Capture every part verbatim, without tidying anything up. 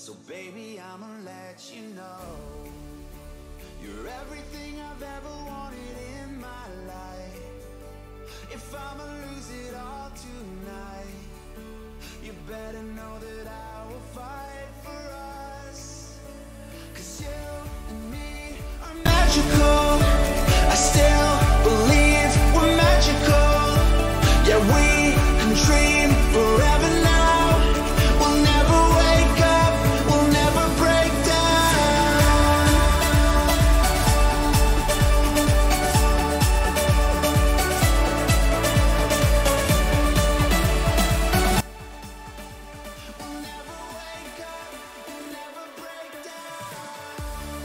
So baby, I'ma let you know you're everything I've ever wanted in my life. If I'ma lose it all tonight, you better know that I will fight for us. Cause you and me are magical. I still believe we're magical. Yeah, we can dream forever now. We'll never wake up, we'll never break down. We'll never wake up, we'll never break down.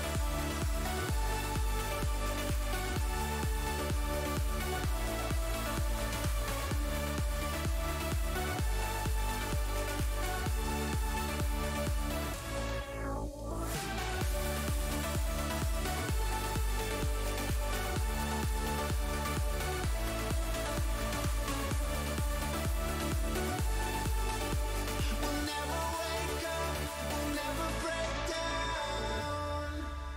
We'll never wake up, we'll never break down.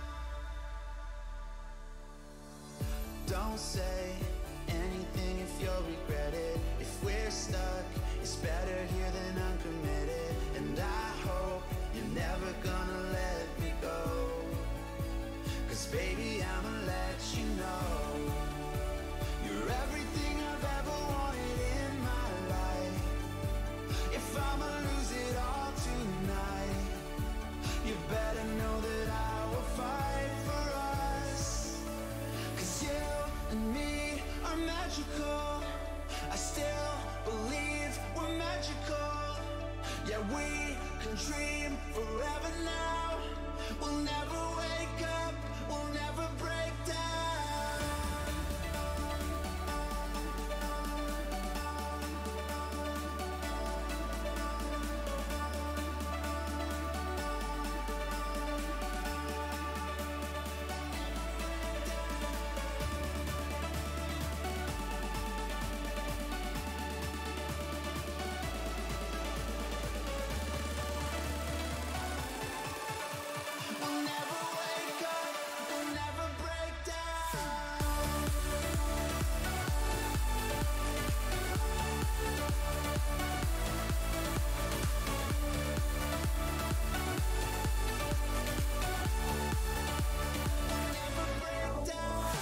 Don't say anything if you'll regret it. If we're stuck, it's better here than uncommitted. And I hope you're never gonna let me go. Cause baby, I'ma let you know you're everything I've ever wanted in my life. If I'ma lose it all tonight, you better know that I will fight for us. Cause you and me are magical. I still believe we're magical. Yeah, we can dream forever now. We'll never wake up, we'll never break down. We'll never wake up, we'll never break down. Never break down.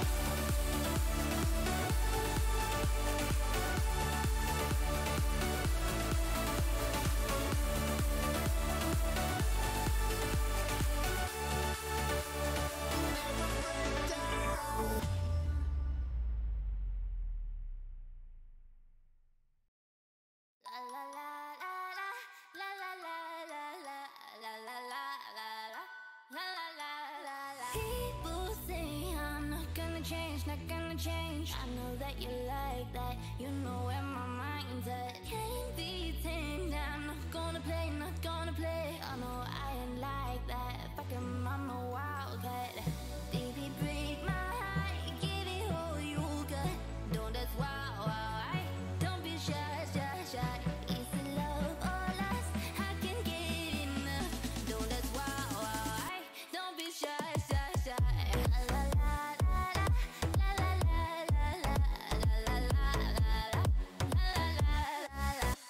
People say I'm not gonna change, not gonna change. I know that you like that, you know where my mind's at. Can't be tamed, I'm not gonna play, not gonna play. I know I ain't like that, fucking mama wildcat. Baby, break my heart, give it all you got. Don't that's wild, wild, don't be shy, shy, shy. Is it love or lust? I can get enough. Don't that's wild, wild, don't be shy, shy, shy. La la la la la la la la la la la la.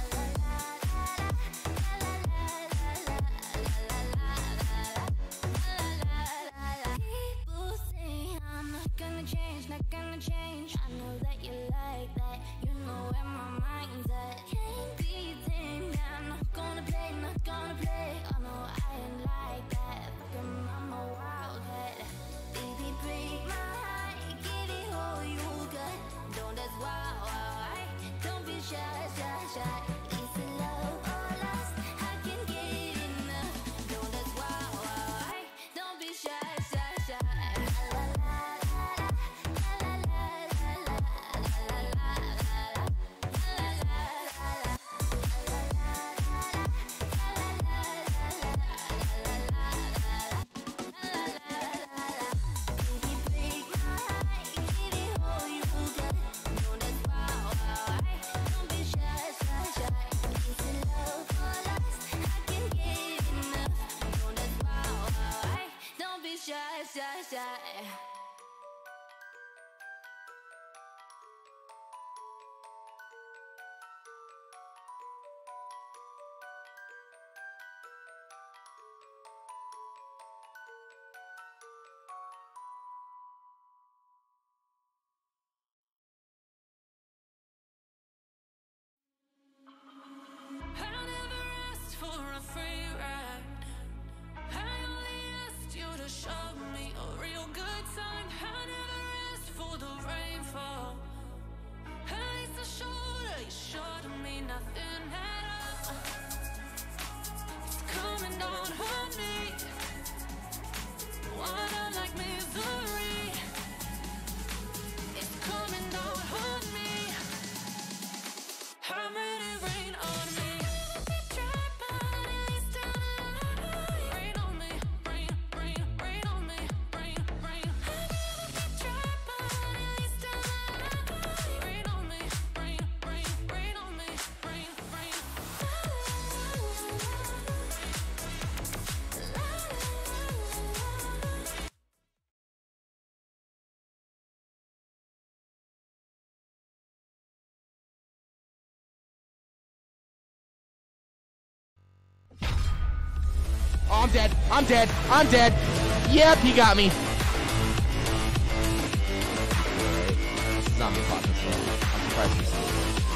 People say I'm not gonna change, not gonna change. I know that you like that, you know where my mind's at. Can't be tamed, I'm not gonna play, not gonna play. I know I ain't like that, fucking mama wildcat. Baby, break my heart, give it all you got. Don't that's wild, wild, don't be shy, shy, shy. Is it love or lust? I can get enough. Don't that's wild, wild, don't be shy, shy, shy. La la la la la la la la la la la la la la la. shy, shy. Oh, I'm dead. I'm dead. I'm dead. Yep, he got me. Zombie popping slow. I'm surprised he's still.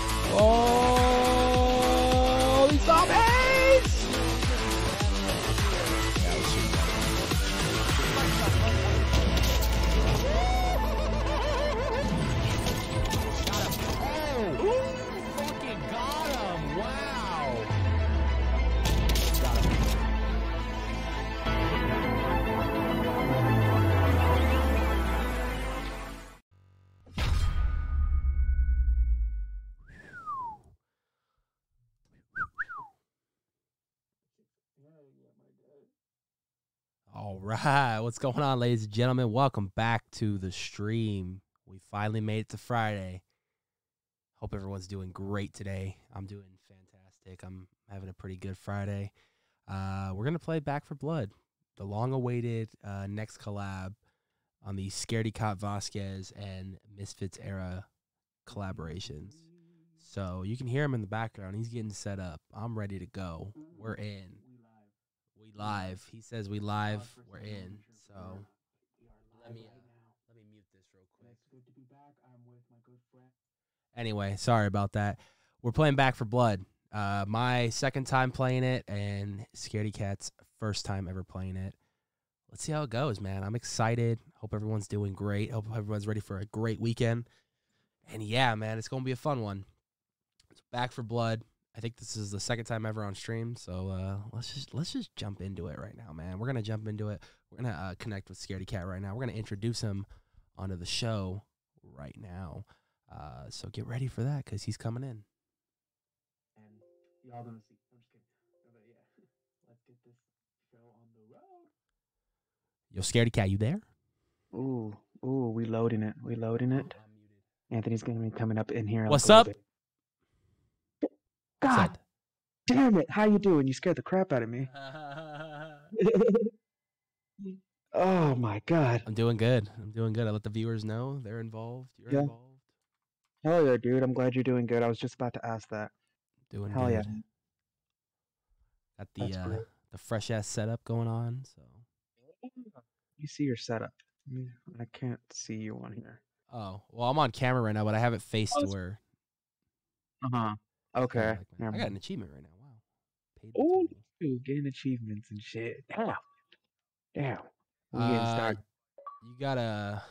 Oh, these zombies! Yeah, let's shoot that. Oh! Ooh, fucking got him. Wow. Got him. All right, what's going on, ladies and gentlemen? Welcome back to the stream. We finally made it to Friday. Hope everyone's doing great today. I'm doing fantastic. I'm having a pretty good Friday. Uh, we're going to play Back for Blood, the long-awaited uh, next collab on the Scaredy Cat Vasquez and Misfits era collaborations. So you can hear him in the background. He's getting set up. I'm ready to go. We're in. We live. He says we live. We're in. So let me uh, let me mute this real quick. Anyway, sorry about that. We're playing Back for Blood. Uh, my second time playing it, and Scaredy Cat's first time ever playing it. Let's see how it goes, man. I'm excited. Hope everyone's doing great. Hope everyone's ready for a great weekend. And yeah, man, it's gonna be a fun one. It's Back for Blood. I think this is the second time ever on stream, so uh, let's just let's just jump into it right now, man. We're gonna jump into it. We're gonna uh, connect with Scaredy Cat right now. We're gonna introduce him onto the show right now. Uh, so get ready for that because he's coming in. And y'all gonna see. I'm just kidding. But yeah, let's get this show on the road. Yo, Scaredy Cat, you there? Ooh, ooh, we loading it. We loading it. Anthony's gonna be coming up in here. What's like a up? little bit. God Said. damn it! How you doing? You scared the crap out of me. Oh my god. I'm doing good. I'm doing good. I let the viewers know they're involved. You're Yeah. involved. Hell yeah, dude. I'm glad you're doing good. I was just about to ask that. Doing Hell good. yeah. Got the That's uh, great. the fresh ass setup going on. So. You see your setup. I mean, I can't see you on here. Oh well, I'm on camera right now, but I have it faced to Oh, where. Uh huh. Okay. Like, I got an achievement right now. Wow. Paid the Oh, total. dude, getting achievements and shit. Damn. Damn. We Uh, getting started. You got a.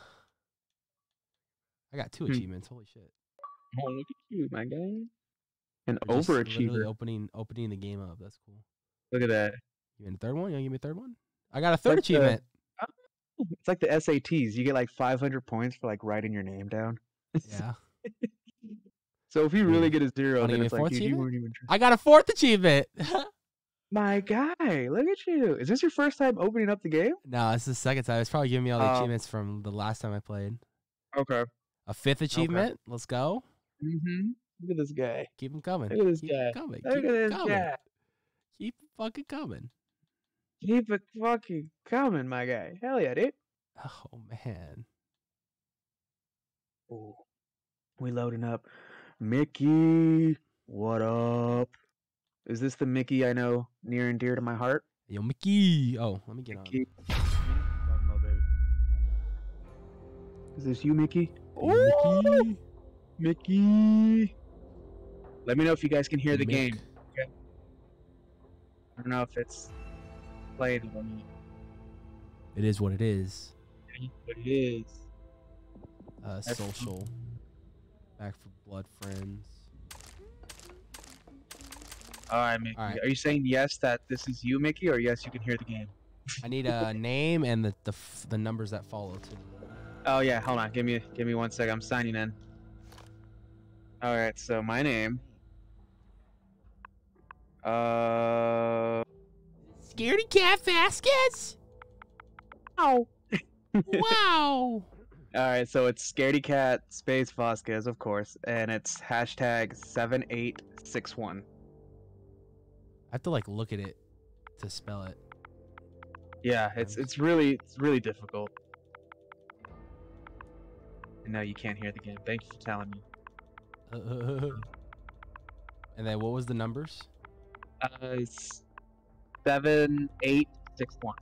I got two Hmm. achievements. Holy shit! Oh, look at you, my guy. An For just literally overachiever. Opening, opening the game up. That's cool. Look at that. You want a third one? You want to give me a third one? I got a third like the- achievement. It's like the S A Ts. You get like five hundred points for like writing your name down. Yeah. So if you really get a zero, Wanna then give me it's a like, fourth dude, you achievement? weren't even trying. I got a fourth achievement. My guy, look at you. Is this your first time opening up the game? No, it's the second time. It's probably giving me all the Oh. achievements from the last time I played. Okay. A fifth achievement. Let's go. Mm-hmm. Look at this guy. Keep them coming. Look at this Keep guy. 'em coming. Look Keep at 'em this coming. guy. Keep fucking coming. Keep it fucking coming, my guy. Hell yeah, dude. Oh man. Ooh. We loading up. Mickey, what up? Is this the Mickey I know near and dear to my heart? Yo, Mickey. Oh, let me get Mickey. on. Talking about, baby. Is this you, Mickey? Yo, Mickey. Mickey. Let me know if you guys can hear the Mick. game. Okay. I don't know if it's played or not. It is what it is. But it is. Uh, That's- social. Back for blood friends. All right, Mickey. All right. Are you saying yes that this is you, Mickey, or yes you can hear the game? I need a name and the the, f- the numbers that follow too. Oh yeah, hold on. Give me give me one sec. I'm signing in. All right. So my name. Uh. Scaredy Cat Vasquez. Ow. Wow. All right. So it's Scaredy Cat Space Vasquez, of course, and it's hashtag seven eight six one. I have to like look at it to spell it. Yeah, it's it's really it's really difficult. And now you can't hear the game. Thank you for telling me. And then what was the numbers? Uh, it's seven eight six one.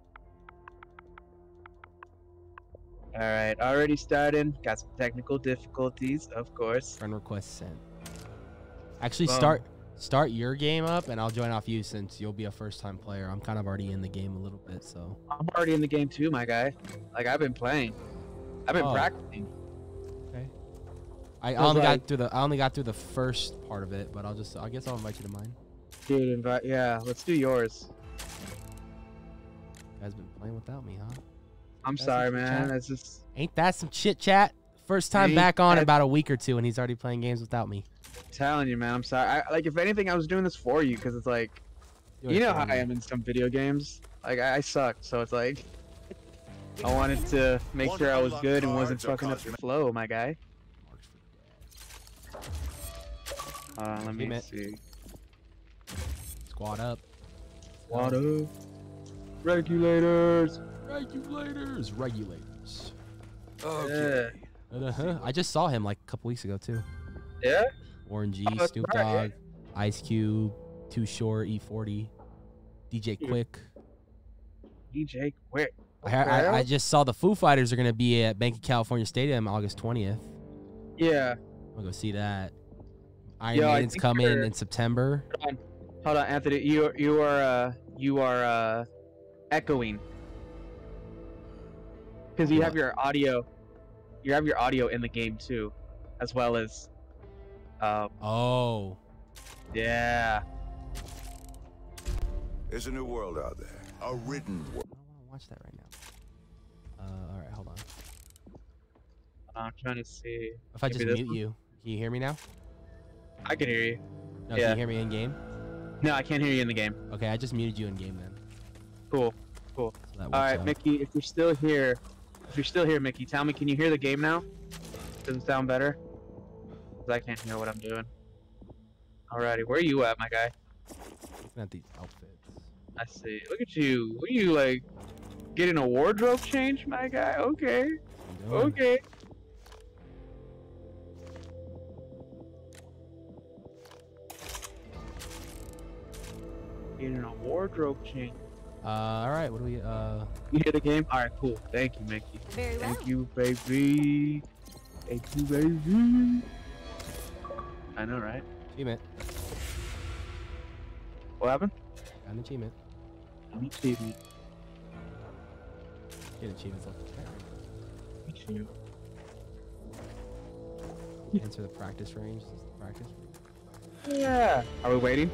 All right, already starting. Got some technical difficulties, of course. Friend request sent. Actually, Boom. start start your game up, and I'll join off you since you'll be a first time player. I'm kind of already in the game a little bit, so. I'm already in the game too, my guy. Like I've been playing. I've been Oh. practicing. Okay. I, I Feels only like- got through the I only got through the first part of it, but I'll just I guess I'll invite you to mine. Dude, invite. Yeah, let's do yours. You guys been playing without me, huh? I'm That's sorry, some man. chat. It's just Ain't that some chit chat? First time Ain't back on in that- about a week or two, and he's already playing games without me. telling you, man. I'm sorry. I, like, if anything, I was doing this for you because it's like, Doing you it know for how me. I am in some video games. Like, I, I suck. So it's like, I wanted to make One sure I was unlocked good and wasn't cards are fucking up costing- the flow, my guy. Marks for the dad. Uh, let me Team it. see. Squad up. Water. Regulators. Regulators. Regulators. Okay. Uh-huh. I just saw him like a couple weeks ago too. Yeah. Warren G, Oh, that's Snoop right, Dogg, Ice Cube, Too Short, E forty, D J Yeah. Quick. D J Quick. I, I, I just saw the Foo Fighters are gonna be at Bank of California Stadium August twentieth. Yeah. I'm gonna go see that. Iron Yo, I Maiden's think coming they're- in September. Hold on. Hold on, Anthony. You you are uh you are uh echoing because you have What? your audio. You have your audio in the game too, as well as. Um. Oh, Yeah. There's a new world out there. A written I world. don't want to watch that right now. Uh, all right, hold on. I'm trying to see. If I Maybe just this mute one? you, can you hear me now? I can hear you. No, Yeah. can you hear me in game? No, I can't hear you in the game. Okay, I just muted you in game then. Cool. So that All works right, out. Mickey. If you're still here, if you're still here, Mickey, tell me. Can you hear the game now? Does it sound better? 'Cause I can't hear what I'm doing. Alrighty, where are you at, my guy? Looking at these outfits. I see. Look at you. What are you like? Getting a wardrobe change, my guy? Okay. I'm doing. Okay. Getting a wardrobe change. Uh, all right. What do we? Uh, You hear the game? All right, cool. Thank you, Mickey. Very well. Thank you, baby. Thank you, baby. I know, right? achievement. What happened? Got an achievement. Me too. Me Get achievements left and right. too. Enter the practice range. This is the practice. Yeah. Are we waiting?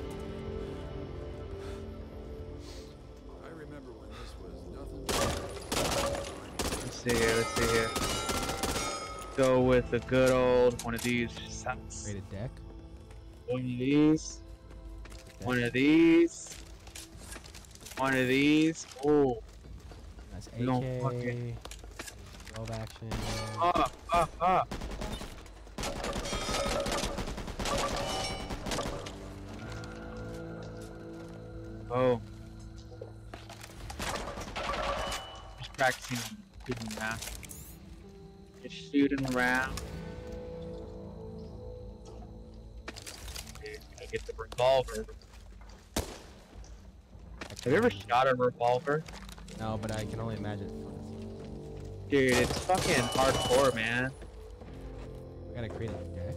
I remember when this was nothing. Let's see here. Let's see here. Go with a good old one of these sets. Create a deck. One of these. Deck. One of these. One of these. Oh. Nice we don't A K. fucking- twelve action. Ah. Ah. Ah. Oh. Just practicing Shooting around. Just shooting around. Dude, I get the revolver. Have you ever shot a revolver? No, but I can only imagine. Dude, it's fucking hardcore, man. I gotta create a deck.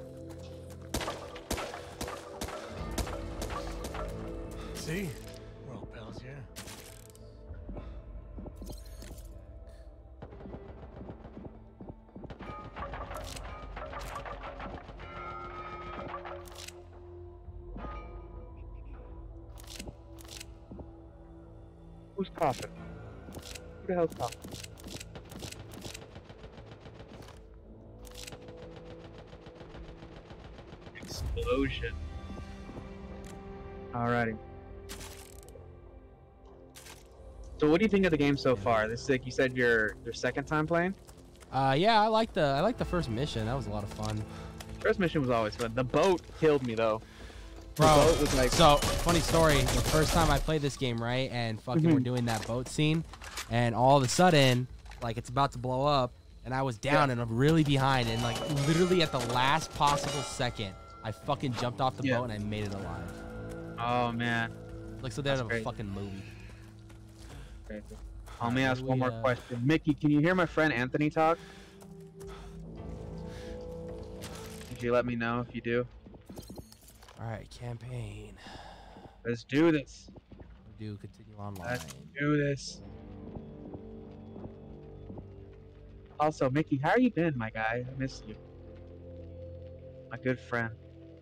See? We're all pals here. Who's coughing? Who the hell's coughing? Explosion. Alrighty. So what do you think of the game so far? This is like you said your your second time playing? Uh, yeah, I like the I like the first mission. That was a lot of fun. First mission was always fun. The boat killed me though. The Bro, boat was like so funny story. The first time I played this game, right, and fucking Mhm. we're doing that boat scene, and all of a sudden, like it's about to blow up, and I was down Yeah. and I'm really behind, and like literally at the last possible second, I fucking jumped off the Yeah. boat and I made it alive. oh man. Like so, they That's have a crazy. fuking movie. Crazy. Let me Alright, ask what one do more we, uh, question. Mickey, can you hear my friend Anthony talk? Could you let me know if you do? All right, campaign. Let's do this. We do continue online. Let's do this. Also, Mickey, how you been, my guy? I missed you. My good friend.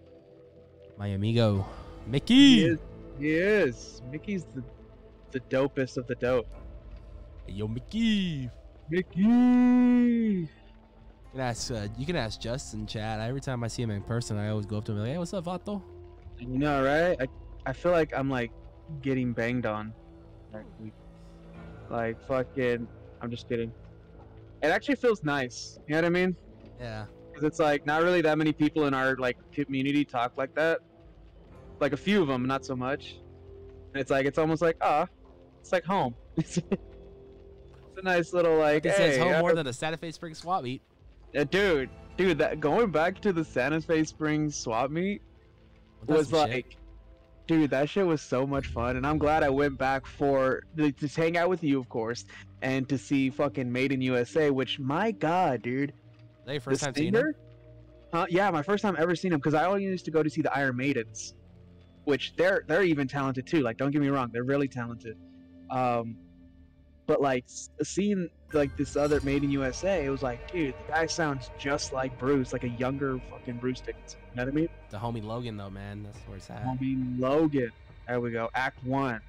My amigo, He Mickey. is. He is. Mickey's the the dopest of the dope. Hey, yo, Mickey. Mickey. You can ask. Uh, you can ask Justin, Chad. Every time I see him in person, I always go up to him and be like, "Hey, what's up, Vato?" You know, right? I I feel like I'm like getting banged on. Like, we- like fucking. I'm just kidding. It actually feels nice. You know what I mean? Yeah. Because it's like not really that many people in our like community talk like that. Like a few of them, not so much. And it's like it's almost like ah, it's like home. It's, it's a nice little like. It hey, says home I- more than the Santa Fe Springs swap meet. uh, dude, dude, that going back to the Santa Fe Springs swap meet Well, was that's some shit. like, dude, that shit was so much fun, and I'm glad I went back for like, to hang out with you, of course, and to see fucking Made in U S A. Which, my god, dude, Is that your the first time seeing him? singer? Huh? Yeah, my first time ever seeing him because I only used to go to see the Iron Maidens, which they're they're even talented too. Like, don't get me wrong, they're really talented. Um, but like s- seeing like this other Made in U S A, it was like, dude, the guy sounds just like Bruce, like a younger fucking Bruce Dickinson. You know what I mean? The homie Logan, though, man. That's where it's at. Homie Logan. There we go. Act one.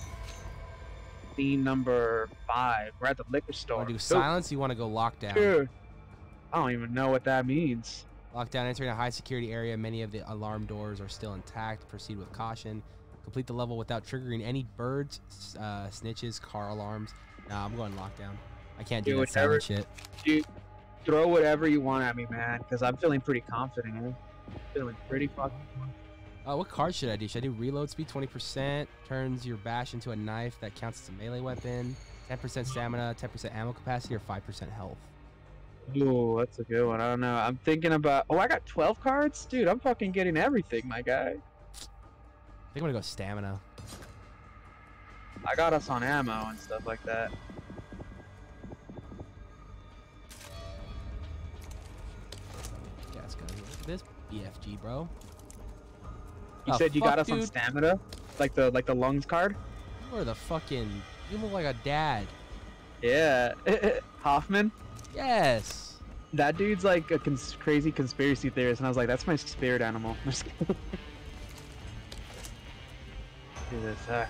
Scene number five. We're at the liquor store. Want to do Dude, silence? You want to go lockdown? dude, I don't even know what that means. Lockdown, entering a high security area. Many of the alarm doors are still intact. Proceed with caution. Complete the level without triggering any birds, s- uh, snitches, car alarms. Nah, I'm going lockdown. I can't do Do that whatever. silent shit. Dude, throw whatever you want at me, man, because I'm feeling pretty confident. Man. Feeling pretty fucking. Uh, what card should I do? Should I do reload speed twenty percent? Turns your bash into a knife that counts as a melee weapon. ten percent stamina, ten percent ammo capacity, or five percent health? Ooh, that's a good one. I don't know. I'm thinking about. Oh, I got twelve cards, dude. I'm fucking getting everything, my guy. I think I'm gonna go stamina. I got us on ammo and stuff like that. Yeah, it's gonna look at this B F G, bro. You The said you got fuck, us on dude? stamina, like the like the lungs card. You are the fucking. You look like a dad. Yeah, Hoffman. Yes. That dude's like a cons- crazy conspiracy theorist, and I was like, that's my spirit animal. I'm just kidding. Do this. Uh.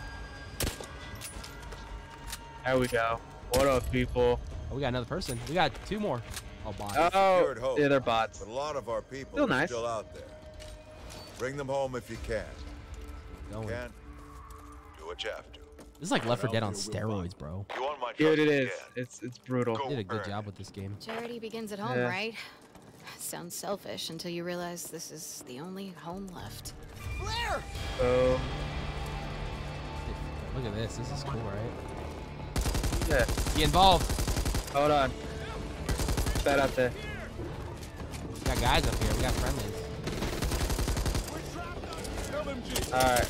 There we go. What up, people? Oh, we got another person. We got two more. Oh, bots. Oh, Secured hope. yeah, they're bots. But a lot of our people Still are nice. still out there. Bring them home if you can. Going. Can? Do what you have to. This is like Left four Dead on steroids, bro. You want my Dude, trust it is. again? It's it's brutal. Go Did a good earn job it. with this game. Charity begins at home, Yeah. right? Sounds selfish until you realize this is the only home left. So Look at this. This is cool, right? yeah. Get involved. Hold on. Bad out there. We got guys up here. We got friendlies. Alright.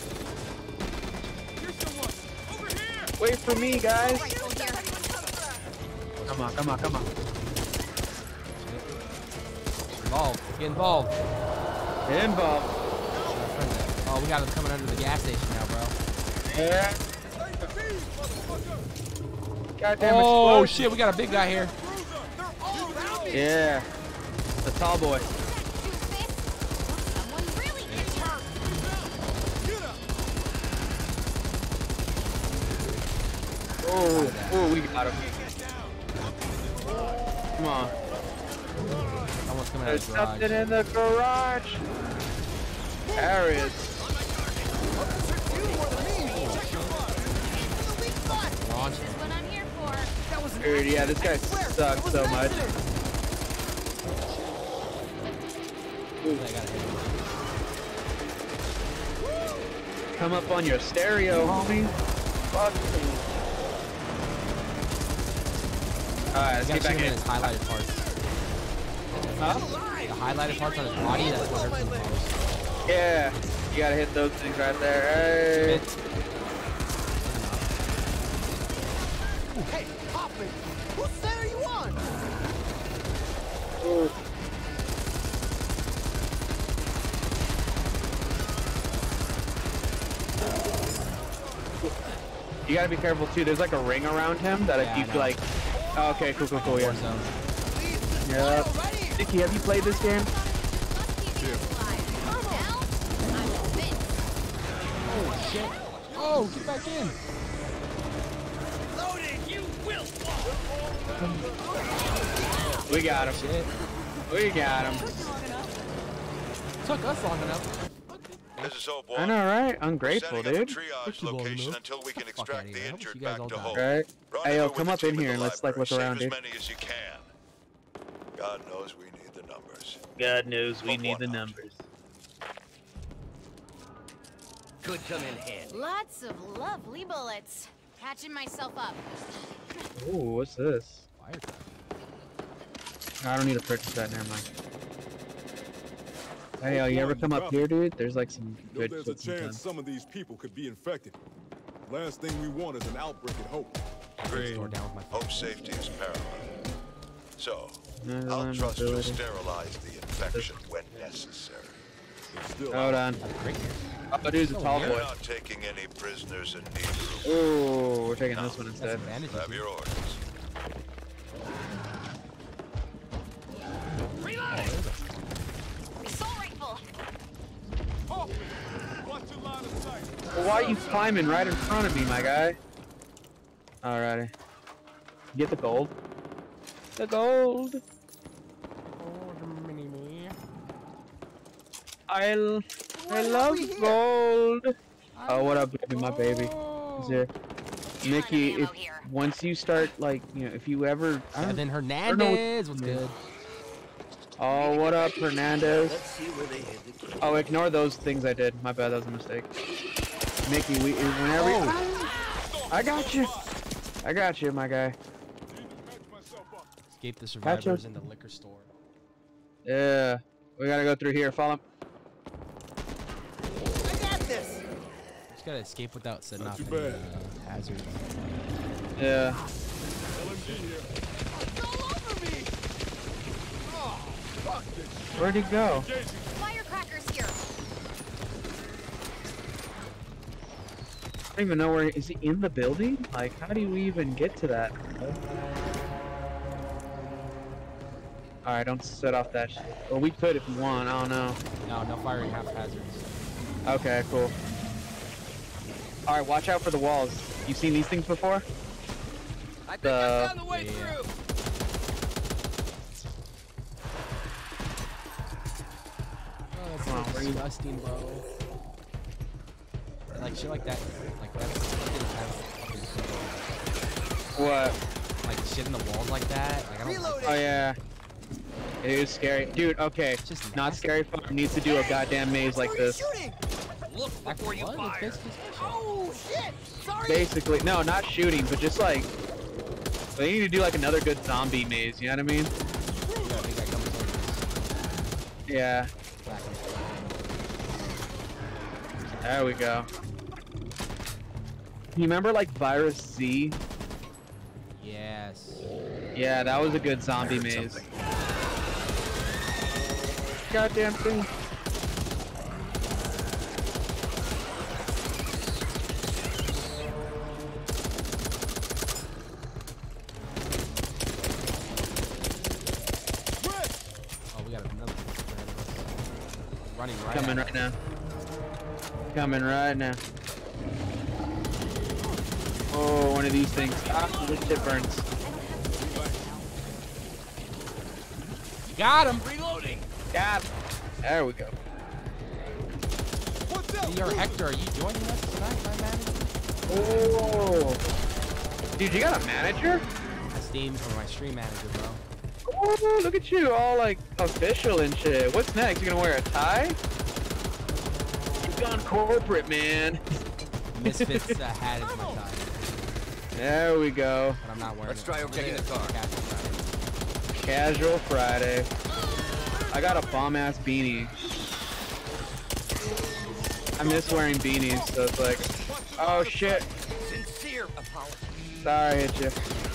Wait for me, guys. Come on, come on, come on. Involved. Get involved. Get involved. Oh, we got them coming under the gas station now, bro. Yeah. Goddamn Oh, explosion. shit. We got a big guy here. Yeah. The tall boy. Someone really gets hurt. Oh, oh, we got him. Come on. Someone's coming out There's of the garage. something in the garage. There it is. Launch This is what I'm here for. Dude, yeah, this guy sucks so much. I gotta hit him. Come up on your stereo, homie. Fuck me. Alright, let's You get gotta shoot back him in in. his highlighted parts. Huh? The highlighted parts on his body, that's what hurts him the most. Yeah. You gotta hit those things right there. Hey. Hey, Hoffman, whose side are you on? Ooh. You gotta be careful too. There's like a ring around him that Yeah, if I you know. like. Oh, okay, cool, cool, cool. Yeah. Warzone. Yep. Nikki, have you played this game? Oh, shit. Oh, get back in. We got him. Shit. We got him. Took us long enough. This is Hope I One. know, right? Ungrateful, Setting up dude. a triage Took you long location enough. until we can Get the fuck outta extract here. the I wish injured you guys back all to died. Hope. Right? Run Hey, yo, over come with up the in team here at and the let's like look library. around, Save dude. as many as you can. God knows we need the numbers. God knows we need the numbers. Could come in handy. Lots of lovely bullets. Patching myself up. Ooh, what's this? Firecracker. No, I don't need to purchase that. Never mind. Hey, yo, you ever come up here, dude? There's like some Know good there's a shit sometimes. chance some of these people could be infected. Last thing we want is an outbreak at Hope. This door down with my Hope safety is paramount. So, No, I'll no, trust you to ability. sterilize the infection when necessary. It's still Hold on. Great here. Oh, dude's a tall We're boy. not taking any prisoners in need. Ooh, we're taking this one That's instead. advantages. Have your orders. Assault rifle. Well, why are you climbing right in front of me, my guy? Alrighty. Get the gold. The gold. I'll. I love gold. Oh, what up, baby, my baby? Is there? Mickey, if once you start like, you know, if you ever. I don't, Evan I don't know Hernandez was good. Oh, what up, Hernandez? Let's see where they hid the key. Oh, ignore those things I did. My bad, that was a mistake. Mickey, we whenever. You, I got you. I got you, my guy. Escape the Gotcha. survivors in the liquor store. Yeah, we gotta go through here. Follow. I got this. Just gotta escape without setting Not off too any bad. uh, hazards. Yeah. Where'd he go? Firecrackers here. I don't even know where. Is he in the building? Like, how do we even get to that? Alright, don't set off that shit. Well, we could if you want. I don't know. No, no firing haphazards. Okay, cool. Alright, watch out for the walls. You've seen these things before? I think The- I found the way Yeah. through. Oh, that's Come on, so where you- disgusting, bro. Like shit like that. Like that's fucking fucking- What? like shit in the walls like that. Like I don't like Oh, yeah. It is scary. Dude, okay. It's just Not nasty. Scary Farm needs to do a goddamn maze like this. Look Like before you what? It's fire. basically special. Oh shit! Sorry. Basically, no, not shooting, but just like They need to do like another good zombie maze. You know what I mean? You got a big guy coming towards us. Yeah. Back. There we go. You remember like Virus Z? Yes. Yeah, that was a good zombie maze. Goddamn thing. Oh, we got another one. Running right. Coming at right now. Coming right now. Oh, one of these things. Ah, this shit burns. Got him. Reloading. Got him. There we go. What's up? Your Hector, are you joining us tonight, my manager? Oh. Dude, you got a manager? My Steam or my stream manager, bro. Oh, look at you, all like official and shit. What's next? You gonna wear a tie? You've gone corporate, man. Misfits uh, hat is my tie, There we go. but I'm not wearing Let's it. try over Checking there. the car. Casual Friday. Casual Friday. I got a bomb ass beanie. I miss wearing beanies, so it's like, oh shit. Sincere apology. Sorry, I hit you.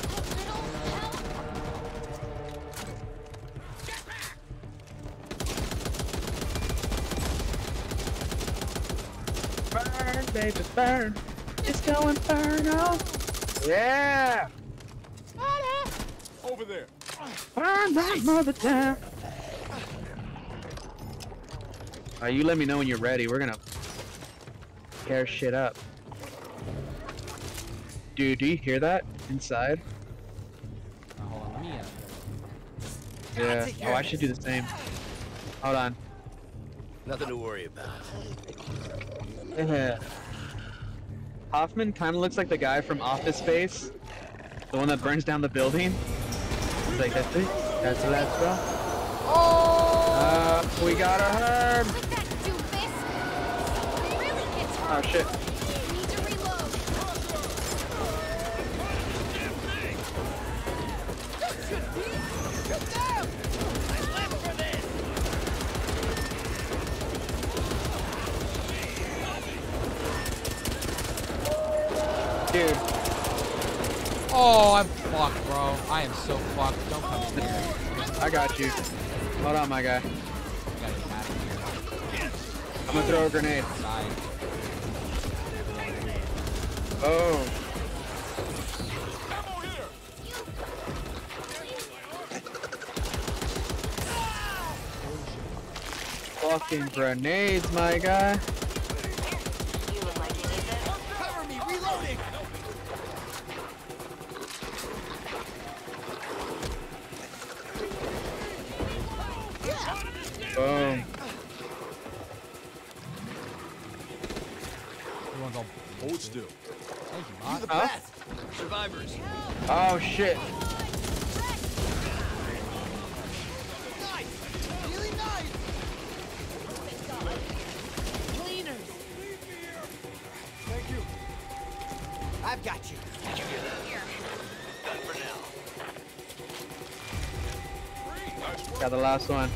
Burn, baby, burn. It's going inferno. Yeah. Over there. Burn that mother down. Alright, you let me know when you're ready. We're gonna tear shit up. Dude, do you hear that inside? Uh, hold on, let me. Uh, Yeah. Oh, I should do the same. Hold on. Nothing to worry about. Yeah. Hoffman kind of looks like the guy from Office Space, the one that burns down the building. It's like, that's it. That's the last straw. Oh! Uh, we got a herb. Like that doofus. Really gets hard. Oh shit. Need to reload. Get down! I left for this! Dude. oh, I'm fucked, bro. I am so fucked. Don't come in here. I got you. Hold on, my guy. I gotta get out of here. I'm gonna throw a grenade. Side. Oh. Ammo here. Fucking grenades, my guy. Cover me, reloading! Boom. Everyone's all. Hold still. Thank you, You bot. the Huh? best! Survivors! Oh shit. Nice! Really nice! Cleaners! Thank you. I've got you. Here. Done for now. Got the last one.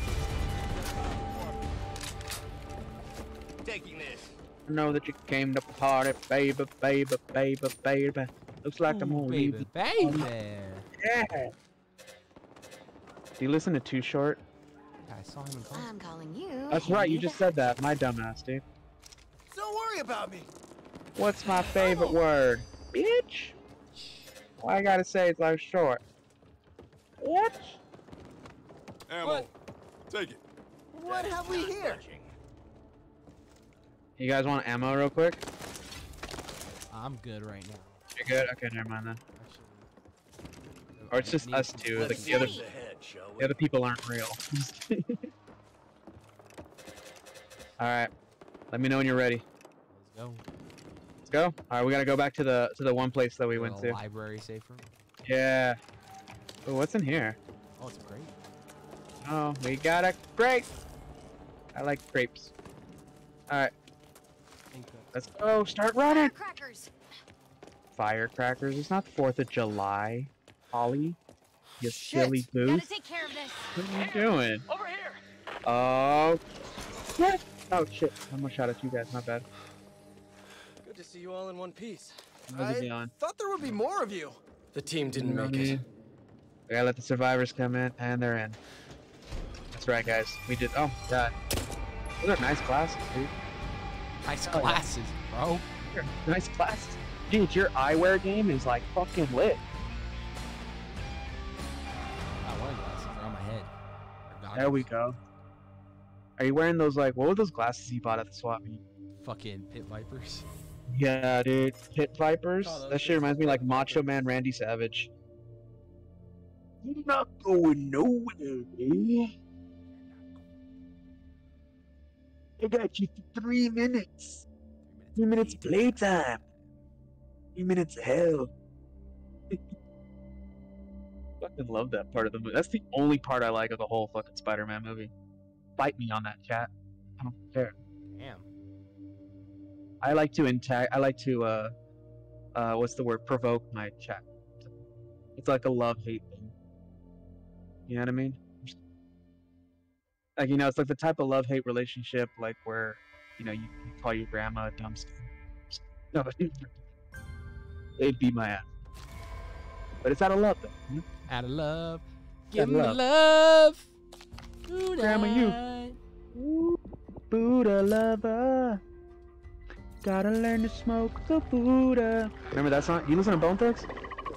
Taking this. I know that you came to party, baby, baby, baby, baby. Looks like I'm Ooh, gonna baby, leave you. baby. Yeah. Do you listen to Too Short? I saw him in concert. I'm calling you. That's right, you just said that. My dumbass, dude. Don't worry about me. What's my favorite word? Bitch? Why I gotta say it's like short? What? Ammo. What? Take it. What have we here? You guys want ammo real quick? I'm good right now. You're good? Okay, never mind then. Actually. Or it's just Need us some two. flips. Like the other, Let's ahead, shall we? the other people aren't real. Alright. Let me know when you're ready. Let's go. Let's go. Alright, we gotta go back to the to the one place that we Go went to to. the library safe room. Yeah. Oh, what's in here? Oh, it's great. Oh, we got a grape. I like grapes. Alright, I think that- let's go. Start running. Crackers. Firecrackers. It's not fourth of July. Ollie, you Shit. silly Gotta goose. take care of this. What are you doing? Over here. Oh, shit. Oh, shit. I almost shot at you guys. My bad. Good to see you all in one piece. How's it going? Thought there would be more of you. The team didn't make it. We gotta let the survivors come in, and they're in. That's right, guys. We did. Oh, God. Those are nice glasses, dude. Nice Oh, yeah. glasses, bro. Nice glasses. Dude, your eyewear game is like fucking lit. I want glasses. They're on my head. They're There we goggles. go. Are you wearing those, like, what were those glasses you bought at the swap meet? Fucking pit vipers. Yeah, dude. Pit Vipers? Oh, those That shit things reminds me are like Pit Macho Vipers. Man Randy Savage. You're not going nowhere, eh? I got you for three minutes. Three minutes playtime. Three minutes of hell. Fucking love that part of the movie. That's the only part I like of the whole fucking Spider-Man movie. Fight me on that, chat. I don't care. Damn. I like to intag. I like to uh, uh, what's the word? Provoke my chat. It's like a love-hate thing. You know what I mean? Like, you know, it's like the type of love-hate relationship, like where, you know, you, you call your grandma a dumpster. No, but they'd beat my ass. But it's out of love, though. You know? Out of love. Out Give of me love. love. Grandma, you. Tonight. Ooh, Buddha lover. Gotta learn to smoke the Buddha. Remember that song? You listen to Bone Thugs?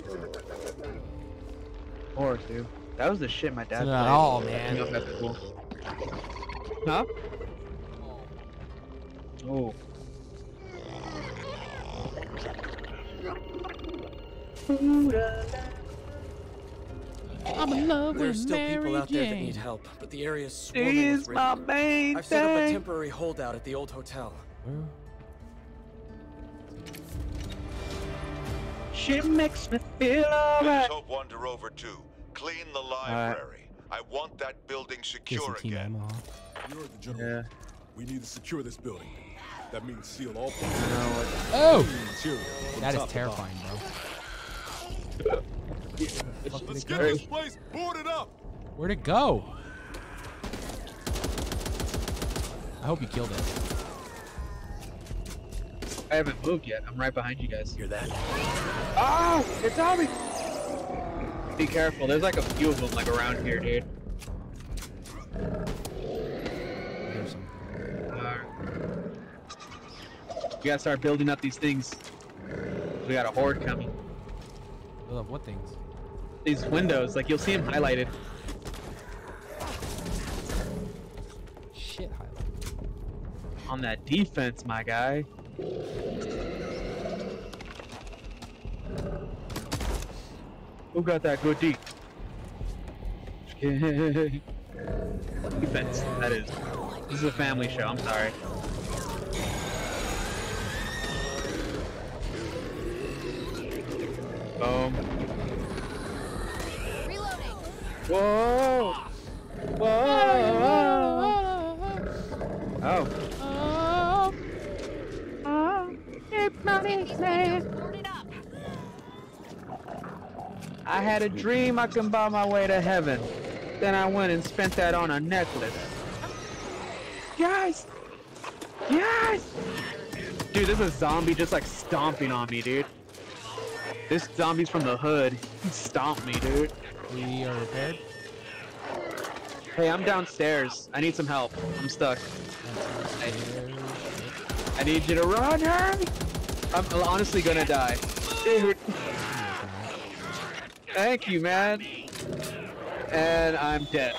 Of course, dude. That was the shit my dad It's played. not all, man. You know, that's cool. Huh? Oh. Buddha. I'm in love There are with still Mary people out there that Jane. need help, but the area's swarming with She's my Riddler. main I've set up a thing. temporary holdout at the old hotel. Well, She makes me feel Let's alright. hope Wander over two. Clean the library. I want that building Get secure some Team again. Ammo. You heard the general. Yeah. We need to secure this building. That means seal all You know what? Oh! material. from That is top to terrifying, bro. bottom. Let's get this place boarded up. Where'd it go? I hope you killed it. I haven't moved yet. I'm right behind you guys. Hear that? Oh! It's on me! Be careful. There's like a few of them like around here, dude. There's some. Alright. We gotta start building up these things. We got a horde coming. Build up what things? These windows, like you'll see them highlighted. Shit highlight. On that defense, my guy. Who got that good deep? Defense, that is. This is a family show, I'm sorry. Boom. Reloading. Whoa! Whoa! Oh. Oh. Oh, Boarded up. I had a dream I can buy my way to heaven. Then I went and spent that on a necklace. Guys! Yes! Dude, there's a zombie just like stomping on me, dude. This zombie's from the hood. He stomped me, dude. We are repaired. Hey, I'm downstairs. I need some help. I'm stuck. I, I need you to run, hurry! I'm honestly gonna die. Dude. Thank you, man. And I'm dead.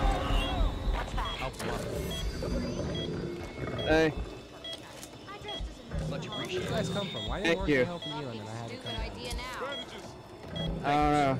Hey. Where'd you guys come from? Why Thank didn't you. you help me and then I had to Stupid come? idea now. I don't know.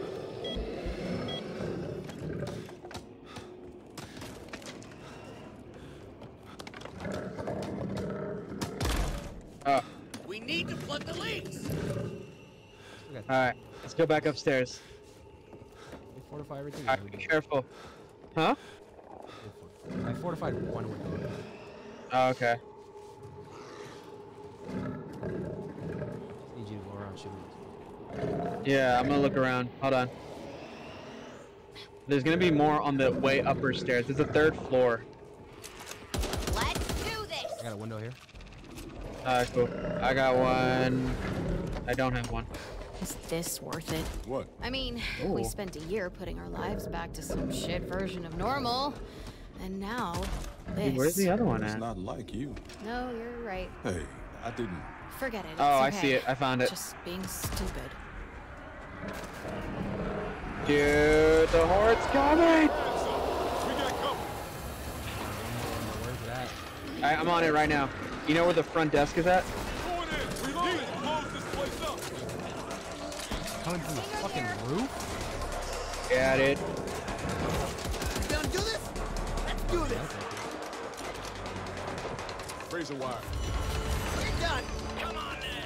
Oh, We need to plug the leaks. alright. Let's go back upstairs. We fortify everything. Alright, be careful. Huh? I fortified one window. Oh, okay. Need you to go around shooting. Yeah, I'm gonna look around. Hold on. There's gonna be more on the way upper stairs. There's a third floor. Let's do this. I got a window here. Alright, cool. I got one. I don't have one. Is this worth it? What? I mean, Ooh. we spent a year putting our lives back to some shit version of normal, and now this. Dude, where's the other one It's at? not like you. No, you're right. Hey, I didn't. Forget it. It's Oh, I okay. see it. I found it. Just being stupid. Dude, the horde's coming! We got cover. Where's it at? Alright, I'm on it right now. You know where the front desk is at? Going in. Reload it. Close this place up. Coming from the fucking roof? Yeah, dude. You gonna do this? Let's do this. Razor wire. We're done. Come on in.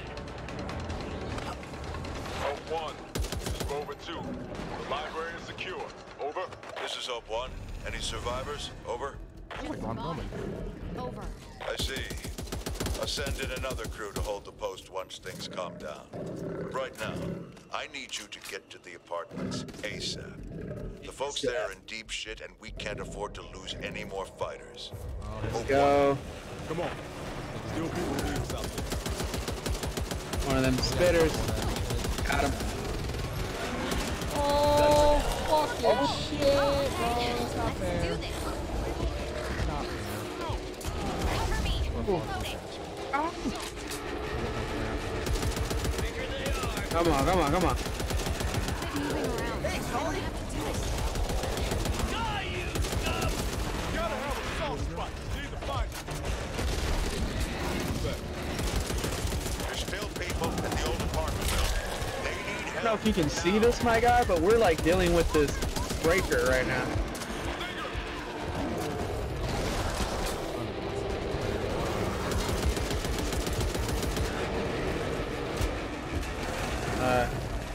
Hope one. This is Rover two. The library is secure. Over. This is Hope one. Any survivors? Over. It's like Ron Bowman. Over. I see. I'll send in another crew to hold the post once things calm down. Right now, I need you to get to the apartments ASAP. The folks there are in deep shit, and we can't afford to lose any more fighters. Let's go. Come on. Still people leave us out there. One of them spitters. Got him. Oh, fucking shit, bro. It's not Let's fair. do this. It's not fair. Cover me. Load it. Come on, come on, come on. Moving around. Hey, Tony. You gotta have a soft spot. You need to find it. There's still people at the old apartment building. They need I help. don't know if you can see this, my guy, but we're like dealing with this breaker right now. Uh,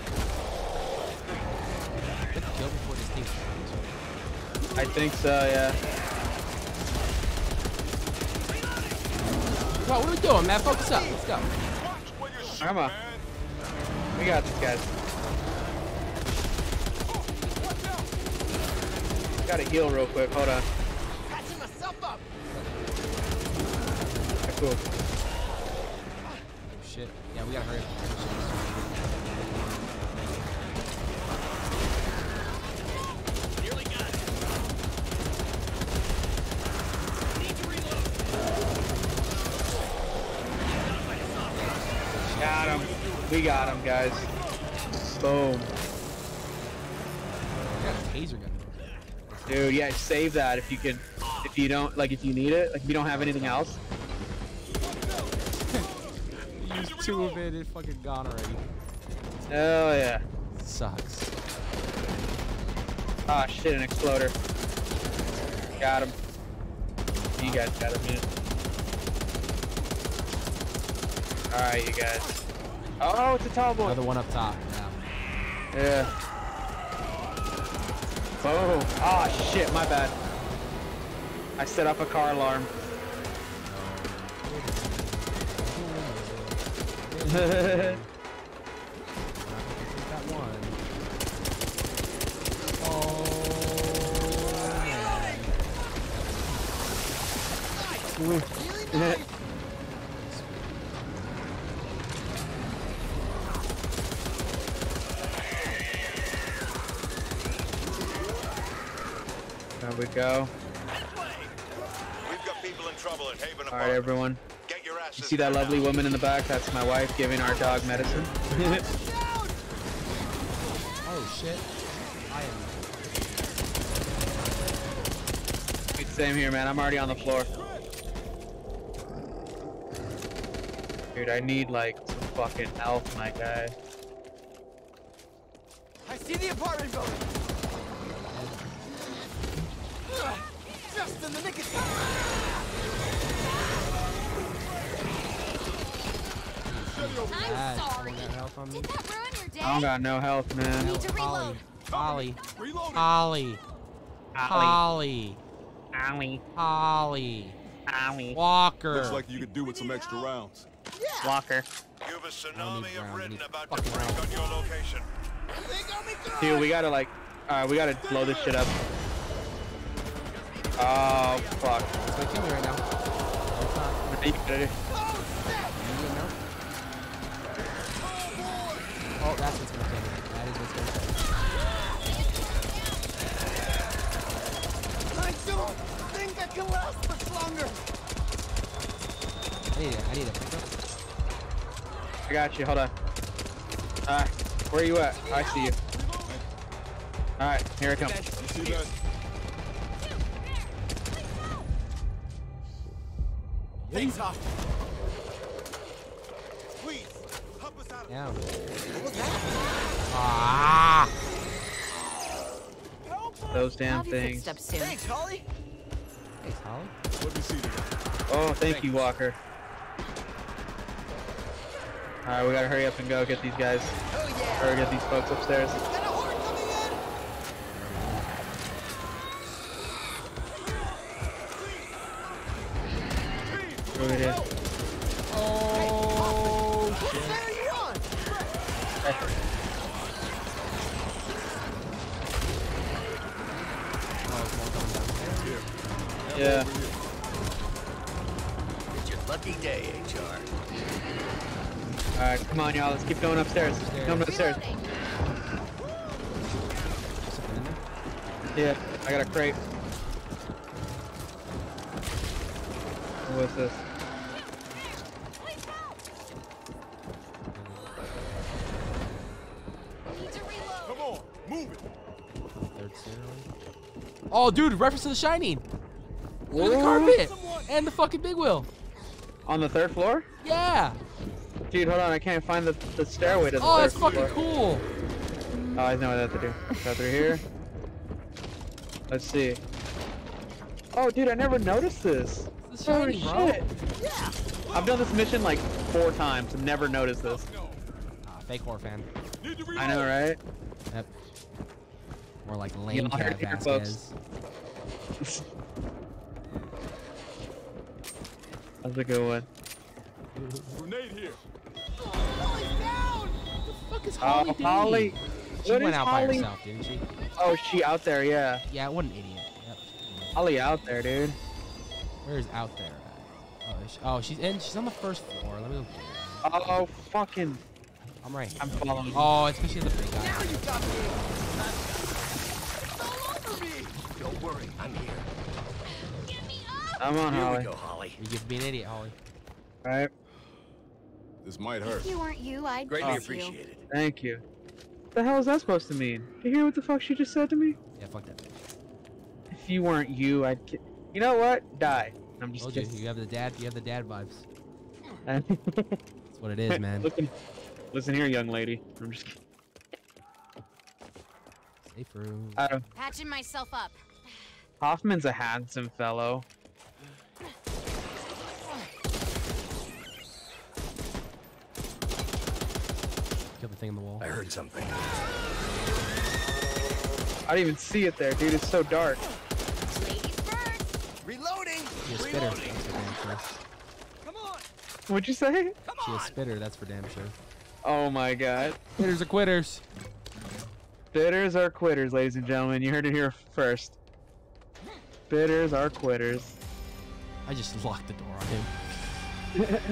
Let's kill before this thing starts. I think so, yeah. Come on, what are we doing, man? Focus up. Let's go. Watch where you're shooting, Come on. man. We got this, guys. Gotta heal real quick. Hold on. Patching myself up. Okay, cool. Oh, shit. Yeah, we gotta hurry up. Nearly got it. Need to reload. Got him. We got him, guys. Boom. I got a taser gun. Dude, yeah, save that if you can. If you don't, like, if you need it, like, if you don't have anything else. Used two of it, it's fucking gone already. Hell yeah. Sucks. Ah, shit, an exploder. Got him. You guys got him, man. Alright, you guys. Oh, it's a tall boy. Another one up top. Yeah. Yeah. Boom. Oh, shit, my bad. I set up a car alarm. That one. Oh, man. There we go. We've got people in trouble at Haven All right, everyone. Get your asses You see that there lovely now. woman in the back? That's my wife giving our dog medicine. Oh, shit. I am. Same here, man. I'm already on the floor. Dude, I need, like, some fucking health, my guy. I see the apartment building. Ugh, just in the nick of time. I'm sorry. Got health on me? Did that ruin your day? I don't got no health, man. Need to reload. Holly. Reloading. Holly. Holly. Ollie. Holly. Ollie. Walker. Looks like you could do with some extra rounds. Walker. Cuba's tsunami ground, have I written need about to fucking break ground. on your location. Dude, we gotta like, alright, we gotta blow this shit up. Oh fuck. It's gonna kill me right now. No, it's not. You gotta do- Oh, that's what's gonna kill me. That is what's gonna kill me. I don't think I can last much longer. I need it. I need it. I got you. Hold on. Alright, where are you at? I see you. Alright, here I come. You see that? Things off. Please, help us out. Yeah. What was that? Ah! Those damn Have you things. fixed up soon? Thanks, Holly. Thanks, Holly. Let me see that. Oh, thank you, Walker. Alright, we gotta hurry up and go get these guys. Oh yeah. Or get these folks upstairs. Got a horde coming in. Over here. Oh, What the hell are you on? Yeah. It's your lucky day, H R. Alright, come on, y'all. Let's keep going upstairs. Coming upstairs. something in there? Yeah, I got a crate. What's this? Come on, move it. Third ceiling. Oh, dude, reference to The Shining. Look at the carpet and the fucking big wheel. On the third floor? Yeah. Dude, hold on. I can't find the, the stairway to the Oh, third that's fucking floor. cool. Oh, I know what I have to do. Go through here. Let's see. Oh, dude, I never noticed this. It's The Holy Shining, bro. shit. I've done this mission like four times and never noticed this. Ah, fake horror fan. Need to reload. I know, right? Yep. More like lame all heard cat it here, Vasquez. That's a good one. Grenade here. What the fuck is Oh, Holly doing? Holly. She What went is out by Holly? herself, didn't she? Oh, she out there, yeah. Yeah, what an idiot. Yep. Holly out there, dude. Where's out there? at? Oh, is she- oh, she's in. She's on the first floor. Let me go. get her. Oh, fucking. I'm right here. I'm following. Oh, it's because she's the big guy. Now you got me. It's all over me. Don't worry, I'm here. I'm on, Here Holly. we go, Holly. You give me an idiot, Holly. Right? This might hurt. If you weren't you, I'd Greatly kiss you. appreciated. Thank you. What the hell is that supposed to mean? You hear what the fuck she just said to me? Yeah, fuck that. If you weren't you, I'd ki- You know what? Die. I'm just Told you, kidding. you have the dad. You have the dad vibes. Listen, That's what it is, man. listen here, young lady. I'm just kidding. Safe room. I don't- Patching myself up. Hoffman's a handsome fellow. Kill the thing in the wall. I heard something. I didn't even see it there, dude. It's so dark. Ladies first. Reloading. She a spitter. That's for damn sure. Come on. What'd you say? Come She a on. spitter. That's for damn sure. Oh my god. Quitters are quitters. Bitters are quitters, ladies and gentlemen. You heard it here first. Bitters are quitters. I just locked the door on him.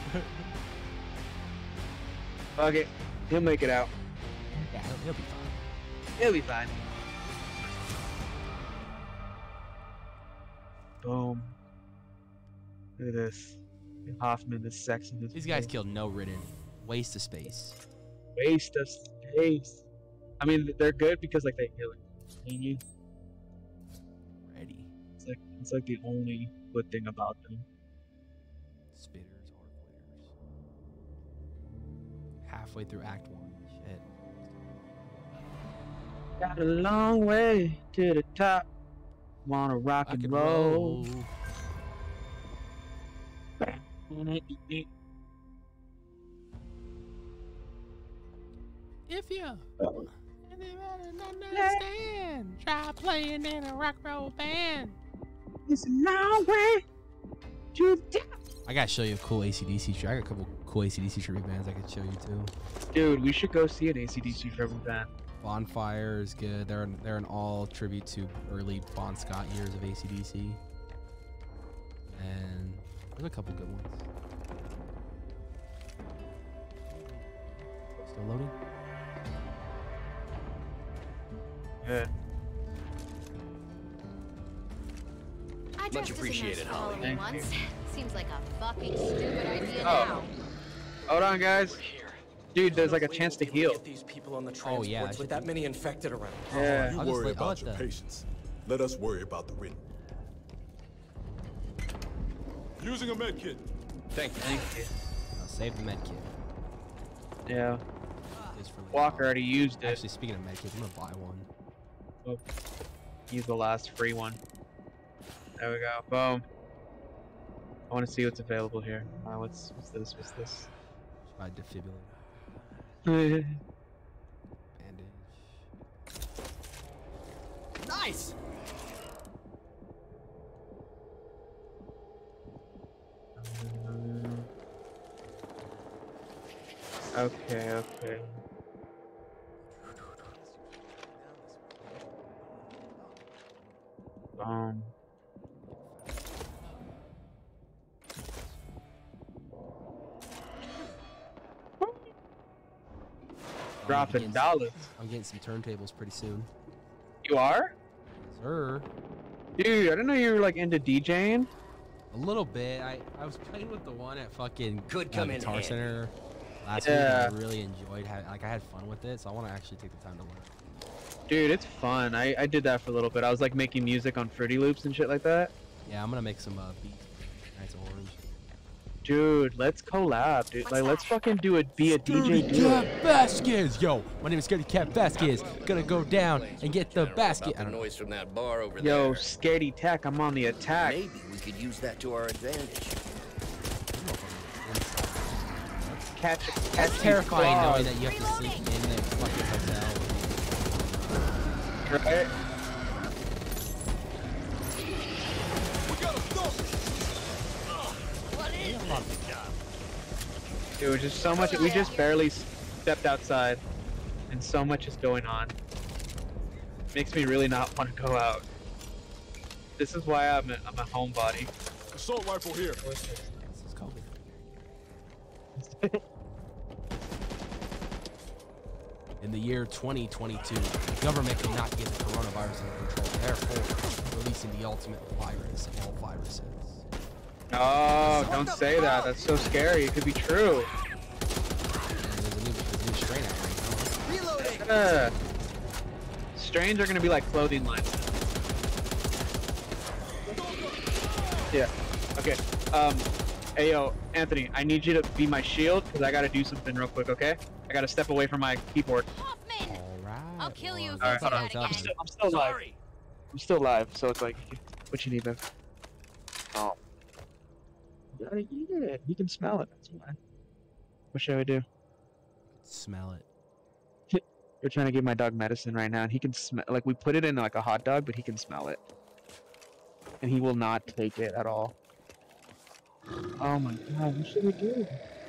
Fuck it. He'll make it out. Yeah, he'll, he'll be fine. He'll be fine. Boom. Look at this. Hoffman is sexing his These guys face. killed no ridden. Waste of space. Waste of space. I mean, they're good because like they heal you. Ready. It's like it's like the only good thing about them. Spitters or quitters. Halfway through Act One. Shit. Got a long way to the top. Wanna rock, Rock and and roll. If you understand, try playing in a rock roll band. It's a long way to the top. I gotta show you a cool A C D C track. I got a couple cool A C D C tribute bands I could show you too. Dude, we should go see an A C D C tribute band. Bonfire is good. They're an, they're an all tribute to early Bon Scott years of A C D C. And there's a couple good ones. Still loading? Good. I Much dressed as a appreciated, nurse for Holly. Halloween Thank once. Seems like a fucking stupid idea Oh. now. Hold on, guys. Dude, there's like a chance to heal. These people on the Oh, yeah, I transports should with that do- many infected around. Yeah. You I'll just worry let- I'll about let your the- patients. Let us worry about the written. Using a med kit. Thank you. Thank you. I'll save the med kit. Yeah. It's for later Walker on. already used it. Actually, speaking of med kits, I'm gonna buy one. Oh, use the last free one. There we go. Boom. I want to see what's available here. Uh, what's what's this? What's this? Should buy a defibrillator. Bandage. Nice. Um, okay, okay. Um. Dropping getting- dollars. I'm getting some turntables pretty soon. You are? Sir. Dude, I didn't know you were like into DJing. A little bit. I, I was playing with the one at fucking Could uh, come in Guitar handy. Center last Yeah. week. And I really enjoyed having, like I had fun with it, so I want to actually take the time to learn. Dude, it's fun. I, I did that for a little bit. I was like making music on Fruity Loops and shit like that. Yeah, I'm gonna make some uh, beats. Nice orange. Dude, let's collab, dude. Like, let's fucking do it. Be a D J. Scaredy Do Cat it. Vasquez, yo, my name is Scaredy Cat Vasquez. Gonna go down and get the General, basket. about I the don't know. noise from that bar over Yo, there. Scaredy Tech, I'm on the attack. Maybe we could use that to our advantage. Catch, catch That's these terrifying knowing claws, that you have to sleep in the fucking hotel. right? Dude, just so much. We just barely stepped outside, and so much is going on. Makes me really not want to go out. This is why I'm a, I'm a homebody. Assault rifle here. This is COVID. In the year twenty twenty-two, the government cannot get the coronavirus under control, therefore releasing the ultimate virus of all viruses. Oh, don't say that. That's so scary. It could be true. And there's a new, there's a new strain out right now. Reloading. Uh, strains are gonna be like clothing lines. Yeah. Okay. Um. Hey yo, Anthony, I need you to be my shield because I gotta do something real quick. Okay? I gotta step away from my keyboard. Hoffman! All right. I'll kill you if well, you that's do not that how again. it's I'm still, I'm still live. Sorry. I'm still live, so it's like, what you need, man? Oh. You gotta eat it. You can smell it. That's why. What should I do? Smell it. We're trying to give my dog medicine right now, and he can smell. Like we put it in like a hot dog, but he can smell it, and he will not take it at all. Oh my god! What should we do?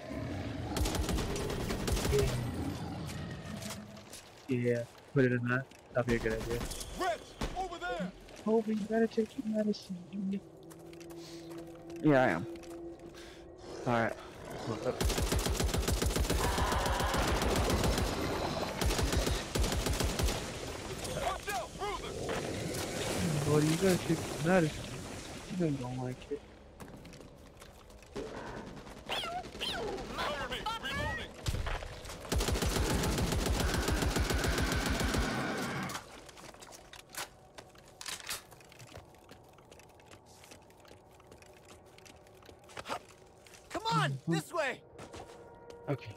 Yeah, put it in that. That'd be a good idea. Rich, over there. Oh, you gotta take your medicine. dude. Yeah, I am. All right. Watch out, Bruiser. Well, you gotta take your medicine. You don't like it. Cover me. Reloading. Come on, this way. Okay.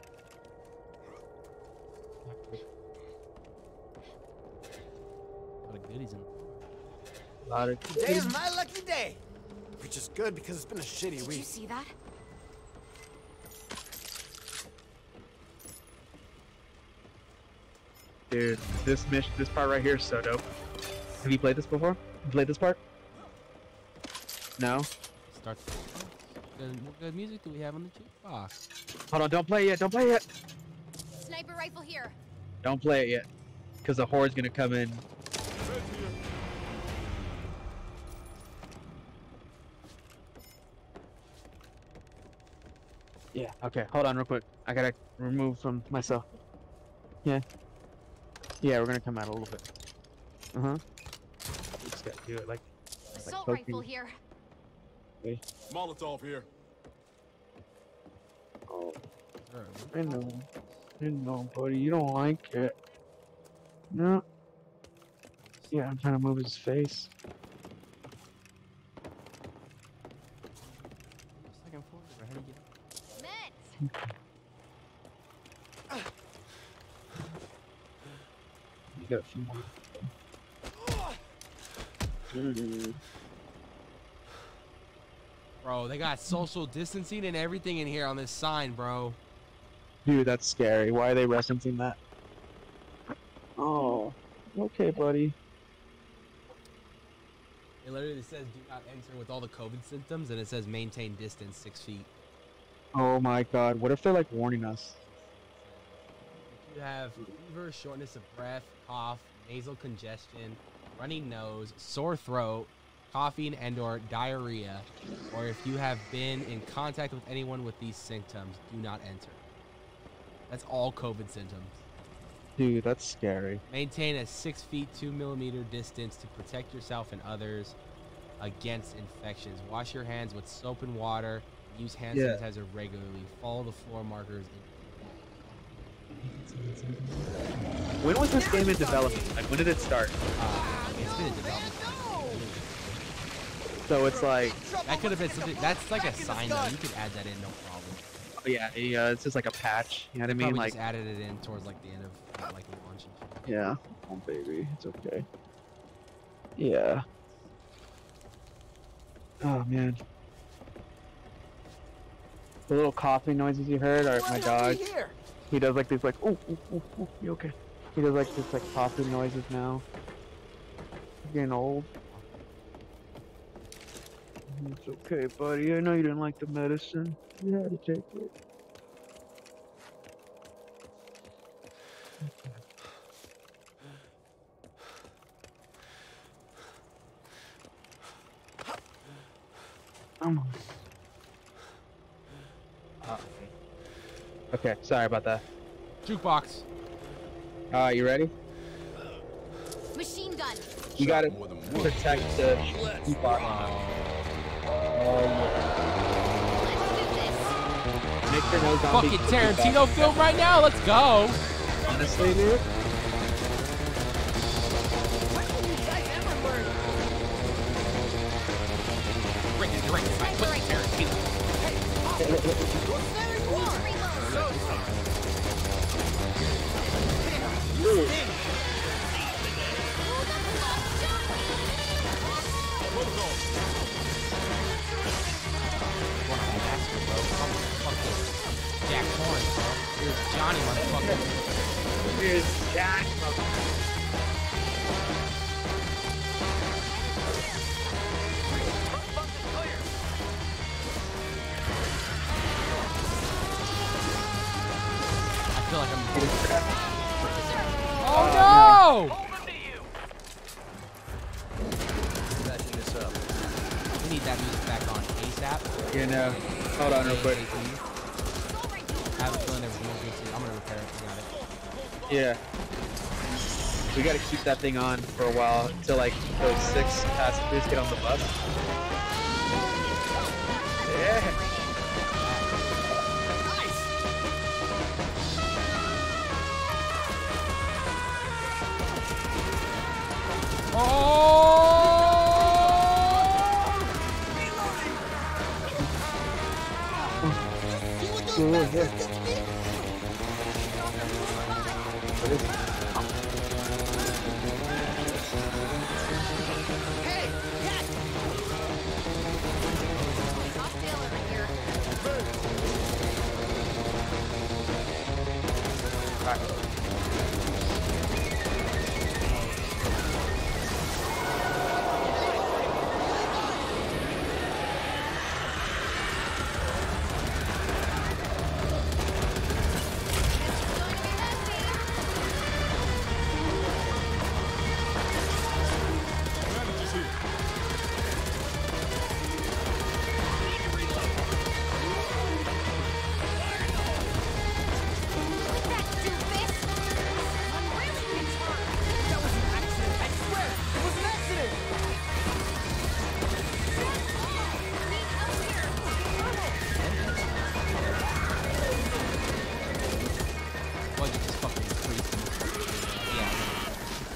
A lot of goodies in A lot of Today's my lucky day. Which is good because it's been a shitty Did you week. see that? Dude, this mission, this part right here is so dope. Have you played this before? You played this part? No? Start. good, what good music do we have on the jukebox? Hold on, don't play it yet. Don't play it yet. Sniper rifle here. Don't play it yet, because the horde's gonna come in. Yeah. Okay. Hold on, real quick. I gotta remove from myself. Yeah. Yeah, we're gonna come out a little bit. Uh huh. Just gotta do it like. Assault like rifle here. Okay. Molotov here. Oh. I know. I know, buddy. You don't like it. No. Yeah, I'm trying to move his face. Second floor, or how do you get You got a few more. Bro, they got social distancing and everything in here on this sign, bro. Dude, that's scary. Why are they referencing that? Oh, okay, buddy. It literally says do not enter with all the COVID symptoms, and it says maintain distance six feet. Oh my god, what if they're like warning us? If you have fever, shortness of breath, cough, nasal congestion, runny nose, sore throat, coughing, and or diarrhea, or if you have been in contact with anyone with these symptoms, do not enter. That's all COVID symptoms. Dude, that's scary. Maintain a six feet two millimeter distance to protect yourself and others against infections. Wash your hands with soap and water. Use hand Yeah. sanitizer regularly. Follow the floor markers. When was this game in development? Like, when did it start? Uh, it's been in development. So it's like, That could have been something. That's like a sign though. You could add that in, no problem. oh, yeah, yeah, it's just like a patch. You know what I mean? Probably Like, just added it in towards like the end of uh, like launch. and shit. yeah. Oh, baby, it's okay. Yeah. Oh man. The little coughing noises you heard are my dog. He does like this, like, oh, oh, oh, oh, you okay? He does like this, like coughing noises now. He's getting old. It's okay, buddy. I know you didn't like the medicine. You had to take it. Come on. Uh, okay, sorry about that. Jukebox. Uh, you ready? Machine gun. You gotta protect the jukebox. Make sure no zombie. Fucking Tarantino film right now. Let's go. Honestly, dude. Jack Torrance, bro. Here's Johnny, motherfucker. Here's Jack. I feel like I'm. Oh no! We need that music back on ASAP. You know. Hold on real quick. I have a feeling there was more good. I'm gonna repair it. We got it. Yeah. We gotta keep that thing on for a while until like those six passengers get on the bus. Yeah. Oh! Yeah.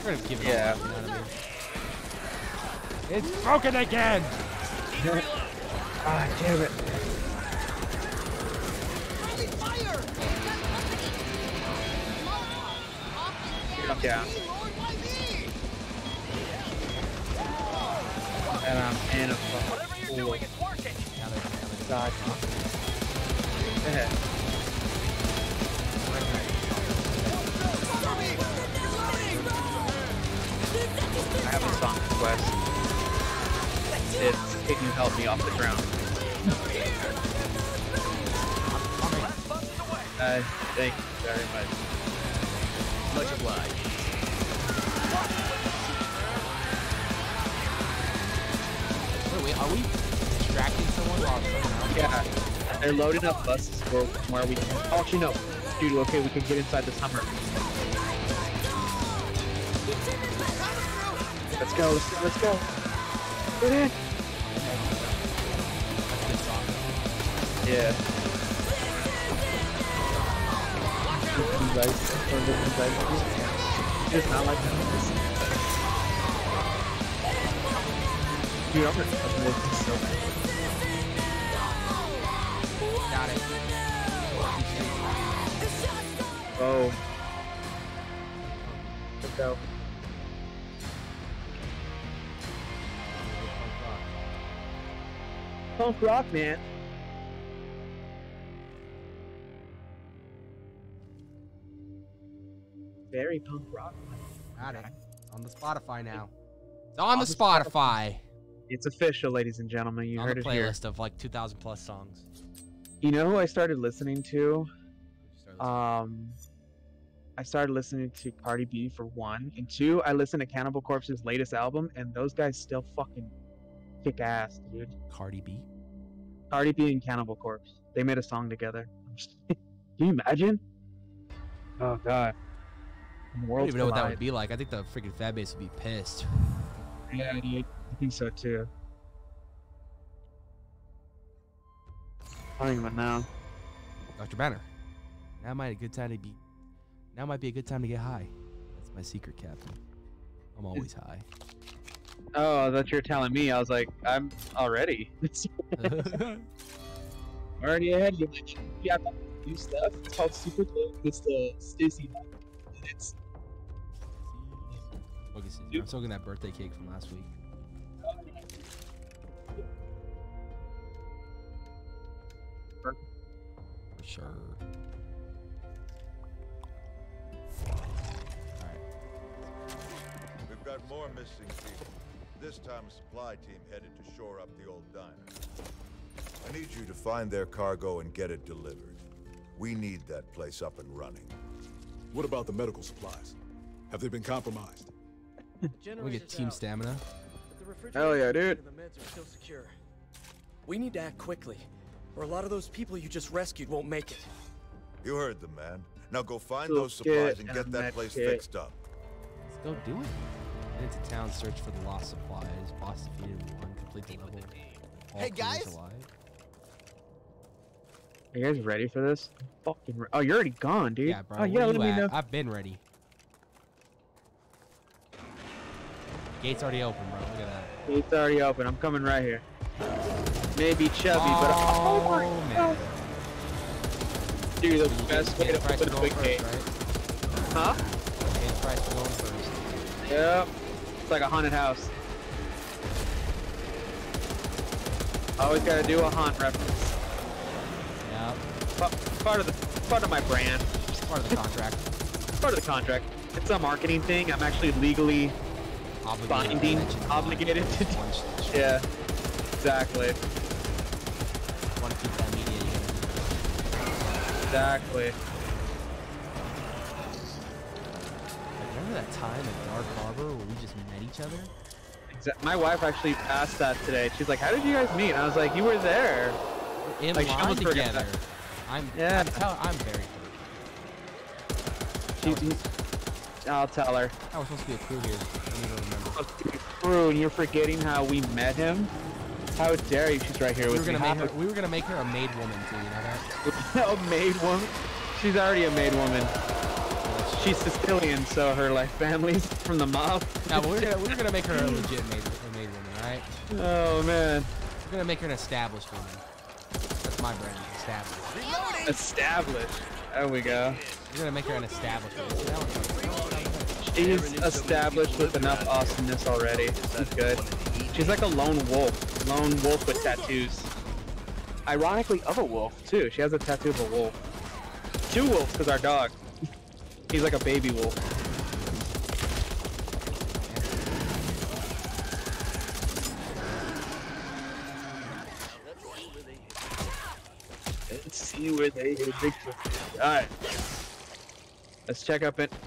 We're gonna give it Yeah. all up, you know what I mean? It's broken again! Ah, damn it. I'm down. And I'm in a Whatever you're doing, it's working. God. Go ahead. I have a song request. It's Can You Help Me Off the Ground? Uh, thank you very much. Much obliged. Wait, wait, are we distracting someone while someone else? Yeah, they're loading up buses for where we can. Oh, actually, no. Dude, okay, we can get inside this Hummer. Let's go, let's go, let's go. Get in. Yeah. It's not like that. Dude, I'm gonna fucking look this so bad. Got it. Oh. Let's go. Punk rock, man. Very punk rock. Got it. It's on the Spotify now. It's on, On the the Spotify. It's official, ladies and gentlemen. You on heard the it here. playlist of like two thousand plus songs. You know who I started listening to? Start listening. Um, I started listening to Cardi B for one, and two, I listened to Cannibal Corpse's latest album, and those guys still fucking kick ass, dude. Cardi B. Cardi B and Cannibal Corpse, they made a song together. Can you imagine? Oh god. I don't Worlds even know what that collide. would be like. I think the freaking fan base would be pissed. Yeah, dude. I think so too. I don't even know. Doctor Banner. Now might a good time to be. Now might be a good time to get high. That's my secret, Captain. I'm always high. Oh, I thought you were telling me. I was like, I'm already. already ahead. You're like, yeah, I'm new stuff. It's called Super Club. It's the Stacey. It's Focus it. I'm soaking that birthday cake from last week. For sure. Alright. We've got more missing people. This time a supply team headed to shore up the old diner. I need you to find their cargo and get it delivered. We need that place up and running. What about the medical supplies? Have they been compromised? We get team stamina. Hell yeah, dude. The meds are still secure. We need to act quickly, or a lot of those people you just rescued won't make it. You heard them, man. Now go find Little those supplies kid and and get a that med place kit. fixed up. Let's go do it. Head into town, search for the lost supplies. Boss defeated one, complete the level. All Hey, crews guys. alive. Are you guys ready for this? Fucking. Re oh, you're already gone, dude. Yeah, bro. Oh where yeah, let you me at? know. I've been ready. Gate's already open, bro. Look at that. It's already open. I'm coming right here. Maybe chubby, but Oh, oh my man. god, dude, the You best pay way the to price open for a going quick first, gate. right? Huh? Pay the price for going first. Yep. It's like a haunted house. Always gotta do a haunt reference. Yeah. Pa- Part of the part of my brand. It's part of the contract. Part of the contract. It's a marketing thing. I'm actually legally Obligated binding, to mention obligated to. one- one sh- Yeah. Exactly. Want to keep that media unit. Exactly. Like, remember that time at Dark Harbor where we just met each other? Exactly. My wife actually asked that today. She's like, "How did you guys meet?" And I was like, "You were there." We're in Like, she line almost forgot together. that. I'm Yeah. I'm, tell, I'm very She, I'll tell her. I was supposed to be a crew here. I don't even remember. Crew, and you're forgetting how we met him. How dare you? She's right here We with were gonna me. make her. We were gonna make her a maid woman too. You know that? a maid woman. She's already a maid woman. Yeah, that's She she's Sicilian, so her like family's from the mob. No, but we're gonna we're gonna make her a legit made, a made woman, all right? Oh man. We're gonna make her an established woman. That's my brand, established. Established. There we go. We're gonna make her an established woman. See, that one's- She's established with enough awesomeness already. She's good. She's like a lone wolf. Lone wolf with tattoos. Ironically, of a wolf too. She has a tattoo of a wolf. Two wolves, because our dog. He's like a baby wolf. Let's see where they hit Bigfoot. Alright. Let's check up it.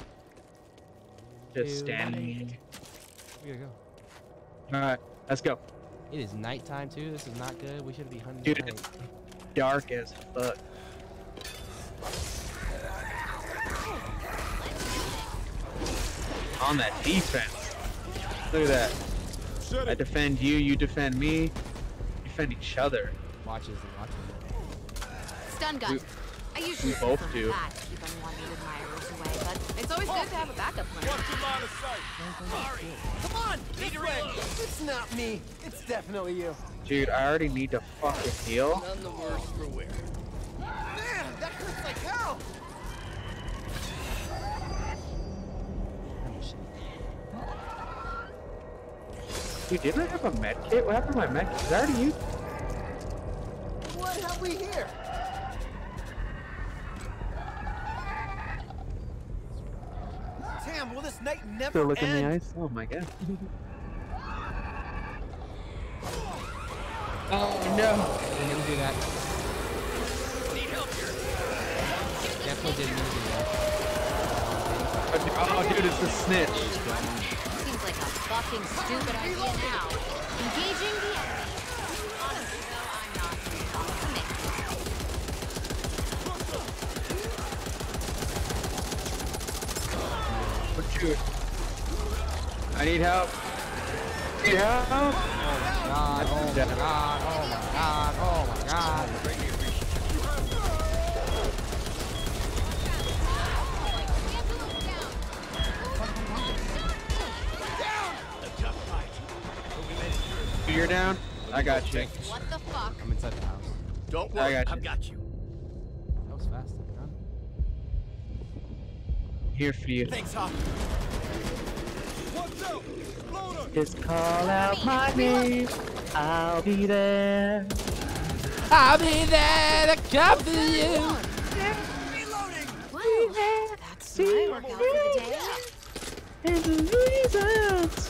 Just standing. We gotta go. Alright, let's go. It is nighttime too. This is not good. We should be hunting. Dude, at it's night. dark as fuck. On that defense. Look at that. Shut I it. defend you, you defend me. Defend each other. Watch this. Watch this. Stun gun. We- I usually we both use do. that to keep unwanted admirers away, but it's always good to have a backup plan. Watch your line of sight. Sorry. Come on, need to reload. It's not me. It's definitely you. Dude, I already need to fucking heal. None the worse for wear. Man, that hurts like hell. Dude, didn't I have a med kit? What happened to my med kit? Is that already used? What have we here? Damn, will this night never Still look in end? the eyes? Oh my god. Oh no! Didn't mean to do that. Need help here. Definitely didn't mean to do that. Oh dude, it's the snitch. Seems like a fucking stupid idea now. Engaging the enemy. Honestly, though, I'm not commit. But dude, I need help. Need help? God, oh my god, oh my god, oh my god. You're down? I got you. What the fuck? I'm inside the house. Don't I worry, got you. I've got you. That was fast, huh? Here for you. Thanks, Hawk. Watch out. Exploder. Just call out my name. I'll be there. I'll be there to cover you. Reloading. Wow, that's my workout for the day. And the reasons.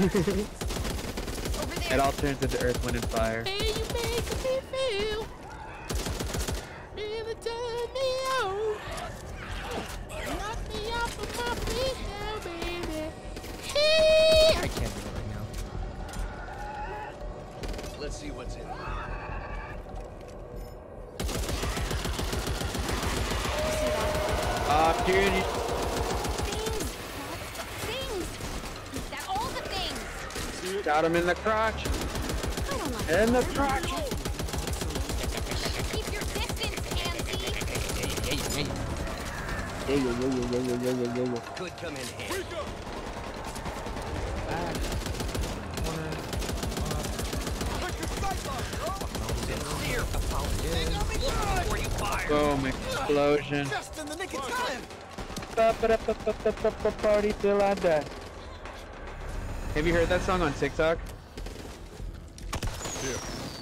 Over there. It all turns into Earth, Wind, and Fire. Hey, you make me feel. Really turn me on. Knock me off of my feet now, baby. Hey. I can't do it right now. Let's see what's in. Uh, dude, you- Things. That all the things. got him in the crotch. I don't like In the that. crotch. Keep your distance, Pansy. Yeah, yeah, yeah, yeah, yeah, yeah, yeah, yeah, yeah. Could come in handy. Wake up. Back. Corner. Check your sight line, bro. Sincere apologies. Look before you fire. Boom, explosion. Just in the nick of time. Ba-ba-da-ba-ba-ba-ba, Party till I die. Have you heard that song on TikTok? Here.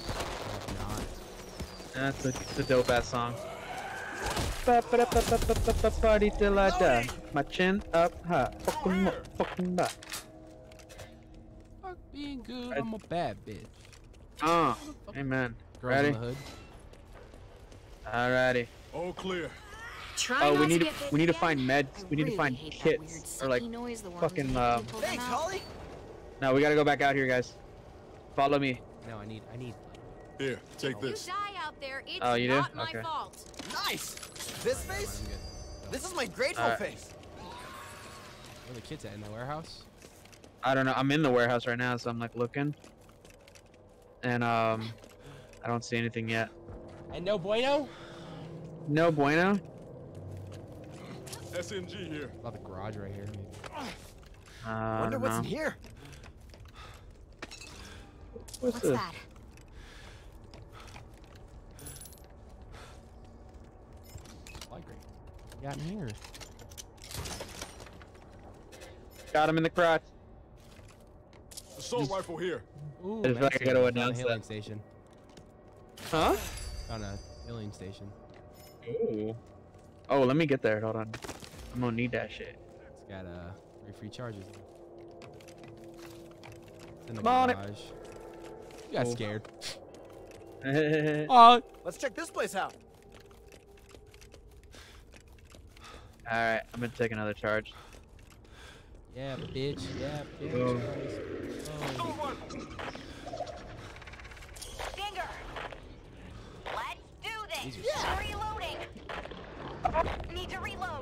That's a, it's a dope ass song. Ba-ba-da-ba-ba-ba-ba, Party till I die. My chin up high. Fuck 'em up, fuck 'em up. Fuck being good, I'm a bad bitch. Oh, amen. Girls Ready? in the hood. Alrighty. All clear. Try Oh, not we need to to get bit we need to again. find meds. I We need to really find hate that weird kits or like sucky noise the ones fucking make um. people them Thanks, out. Holly. No, we gotta go back out here, guys. Follow me. No, I need, I need. Here, take You this. die out there. It's Oh, you do? not my Okay. fault. Nice. This face? I'm good. This is my grateful Alright. face. Where the kids at? In the warehouse? I don't know. I'm in the warehouse right now, so I'm like looking, and um, I don't see anything yet. And no bueno? No bueno. S M G here. About the garage right here. Maybe. Uh, I Wonder don't what's know. in here. What's, What's this? that? Supply crate. What you got in here? Got him in the crotch. Assault rifle here. Ooh, I just feel like I gotta found a announce healing that. station. Huh? Found a healing station. Ooh. Oh, let me get there. Hold on. I'm gonna need that shit. It's got uh three free charges. It's in the Come on it. garage. You got Oh. scared. Alright, Oh, Let's check this place out. I'm gonna take another charge. yeah, bitch. Yeah, bitch. Oh. Oh. Stinger! Let's do this! These are Reloading! Need to reload!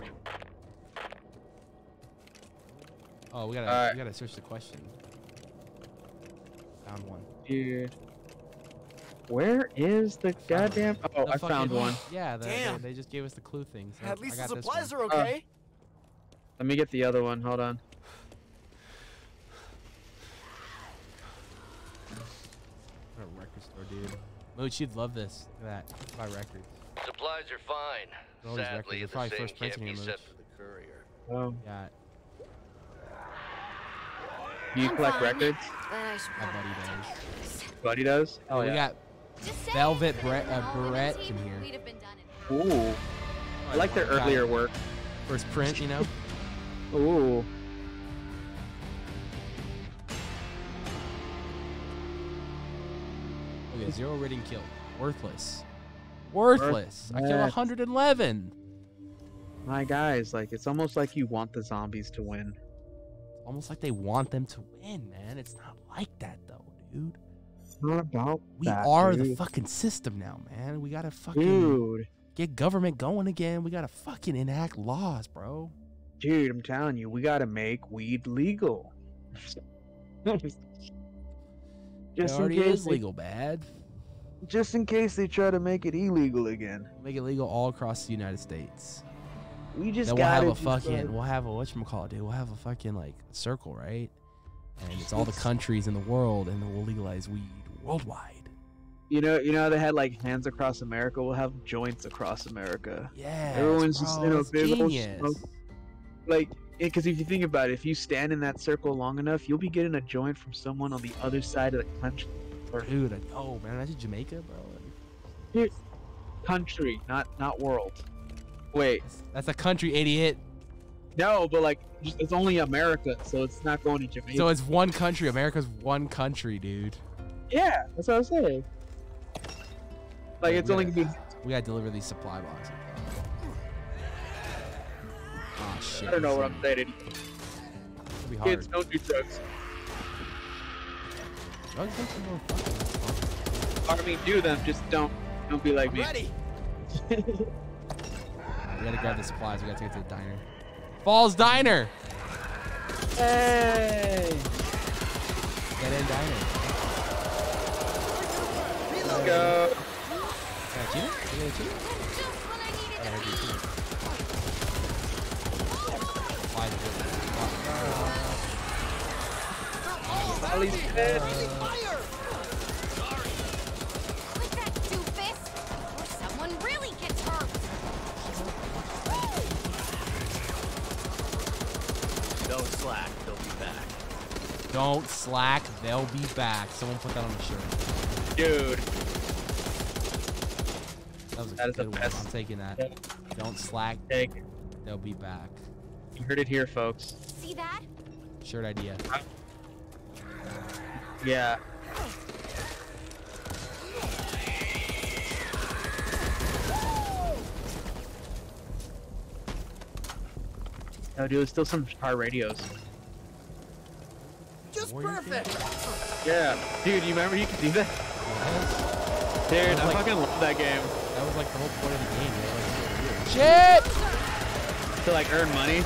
Oh, we gotta Alright. we gotta search the question. Found one. Dude. Where is the goddamn? Oh, The I found fucking- one. Yeah, the, they, Damn. they just gave us the clue thing. So At I least the got this supplies one. are okay. Let me get the other one. Hold on. What a record store, dude. Mooch, you'd love this. Look at that. Buy records. Supplies are fine. All these records. Sadly, They're the probably same first printing can't be here, said Mooch. for the courier. Oh. Got Do you I'm collect fine. records? But I should my probably buddy check does. this. Buddy does. Oh we yeah. got Just saying, Velvet if Bre- we were uh, all on a Barrette team, in here. we'd have been done in Ooh. I like their Got earlier work. first print, you know. Ooh. Look at zero rating kill. Worthless. Worthless. I killed Worthless. one hundred eleven. My guys, like it's almost like you want the zombies to win. Almost like they want them to win, man. It's not like that though, dude. It's not about We that, are dude. the fucking system now, man. We gotta fucking Dude. get government going again. We gotta fucking enact laws, bro. Dude, I'm telling you, we gotta make weed legal. It Just in already case is they- legal, bad. Just in case they try to make it illegal again. Make it legal all across the United States. We just Then we'll gotta have a just, fucking, like- we'll have a whatchamacallit, dude. We'll have a fucking like circle, right? And it's all the countries in the world, and then we'll legalize weed worldwide. You know, you know how they had like hands across America. We'll have joints across America. Yeah, Everyone's just in a that's big old genius. smoke. Like, because if you think about it, if you stand in that circle long enough, you'll be getting a joint from someone on the other side of the country. Or Dude, I- oh man, imagine Jamaica, bro. country, not not world. Wait, That's a country, idiot. no, but like, just, it's only America, so it's not going to Jamaica. So it's one country. America's one country, dude. yeah, that's what I was saying. Like, Yeah, it's we only gotta- gonna be. We gotta deliver these supply boxes. Oh shit. I don't know this what I'm thing- saying. It'll be hard. Kids, don't do drugs. Drugs make you more fucking. I mean, do them, just don't. Don't be like I'm me. ready. We gotta grab the supplies. We gotta take it to the diner. Falls Diner. Hey! Get in diner. Let's go. Can I cheat it? You gonna cheat it? Just when I needed I to heard you be. cheat it. Supplies are good. Ollie's dead. Like that doofus! Or someone really gets hurt! Don't slack. They'll be back. Don't slack. They'll be back. Someone put that on the shirt. Dude. That was a That is the good one. best. I'm taking that. Yeah. Don't slack. Take. They'll be back. You heard it here, folks. See that? Shirt idea. Yeah. No, dude, still some car radios. Just Warrior King? perfect. Yeah. Dude, you remember you could do that? Yes. Dude, was I like- fucking love that game. That was like the whole point of the game. Man. Like, shit! To like earn money.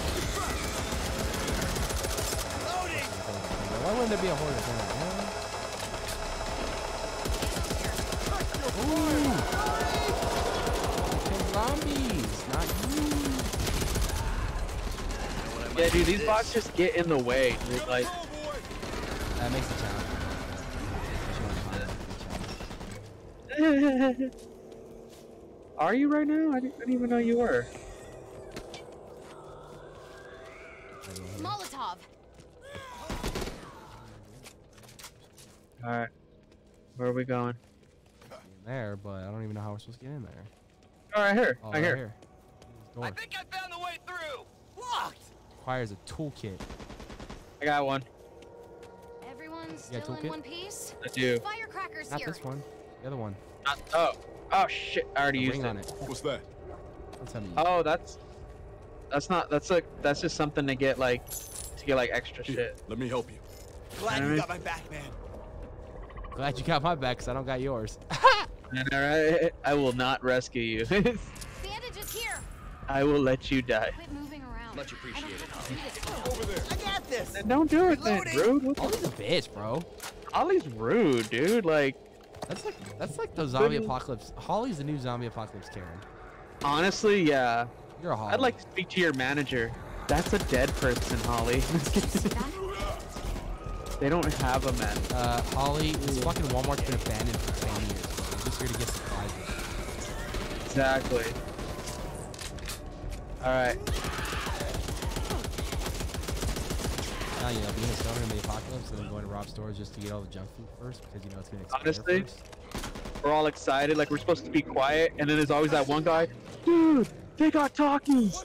Why wouldn't there be a horde of them? Ooh! Kill zombies, not you. Yeah, dude, these bots just get in the way, dude. Like, That makes it challenging. are you right now? I didn't, I didn't even know you were. Molotov. All right, where are we going? There, but I don't even know how we're supposed to get in there. All right, here, Oh, right here. here. Door. I think I found the way through. Locked. Requires a toolkit. I got one. Everyone's You got still in toolkit? one piece. I do. Firecrackers Not here. this one. The other one. Not, oh, oh shit! I already The used ring it. on it. What's that? Don't tell me. Oh, that's that's not that's like that's just something to get like to get like extra Here, shit. let me help you. Glad you Alright. got my back, man. Glad you got my back, cause I don't got yours. All right, I will not rescue you. Bandages here. I will let you die. Quit moving around. Much appreciated, I don't have to do this. Over there. I got this. And don't do it then, Reloading. rude. What the- Ollie's a bitch, bro. Ollie's rude, dude. Like, That's like that's like the zombie Couldn't- apocalypse. Holly's the new zombie apocalypse Karen. honestly, yeah. You're a Holly. I'd like to speak to your manager. That's a dead person, Holly. They don't have a man. Uh, Holly, this fucking Walmart's been abandoned for ten years. Bro. We're just here to get supplies. Exactly. All right. Now, you know, being a stoner in the apocalypse and then going to rob stores just to get all the junk food first because you know it's gonna expire Honestly, first. We're all excited, like we're supposed to be quiet, and then there's always that one guy. Dude, they got talkies.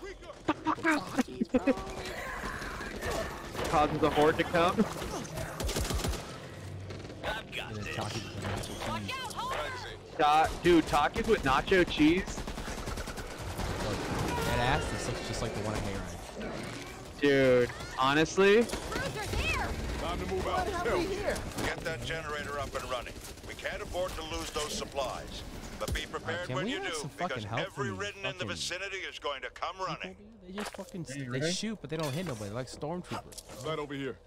Causes a horde to come. I've got And then this. talking to the nacho cheese. Ta- dude, Takis with nacho cheese. Look, that ass, this looks just like the one at Hayride. Dude, honestly, Bruiser there. Time to move out. Help. Get that generator up and running. We can't afford to lose those supplies. But be prepared can when we you have do, some fucking because help every from ridden in the fucking vicinity is going to come running. They just fucking Yeah, they right? shoot, but they don't hit nobody. They're like stormtroopers. Right over here.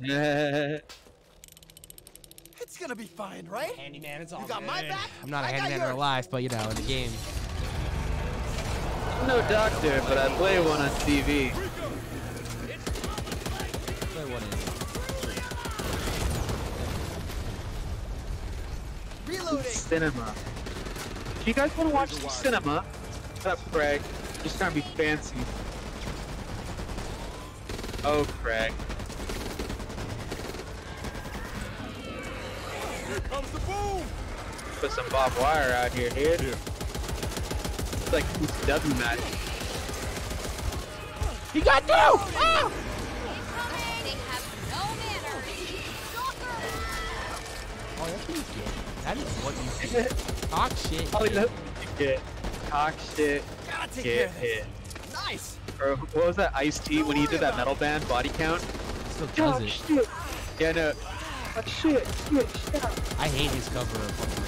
It's gonna be fine, right? Handyman, it's all You got my back. I'm not a I got handyman in real yours. life, but you know, in the game. I'm no doctor, but I play one on T V. Play one in. Reloading. Cinema. Do you guys want to watch some cinema? Shut up, Craig. Just trying to be fancy. Oh, Craig. Here comes the boom. Put some barbed wire out here, dude. Here. It's like P C W match. He got you! Ah! They have no manners. Stalker. Oh, that's what you get. That is what you get. Talk shit. Oh, kid. no. Get talk shit. Gotta take Get care of this. hit. Nice. Or what was that Ice-T when he did that metal band body count? Still does Talk it. shit. Yeah, no. Oh, shit, shit, shit. I hate his cover of fucking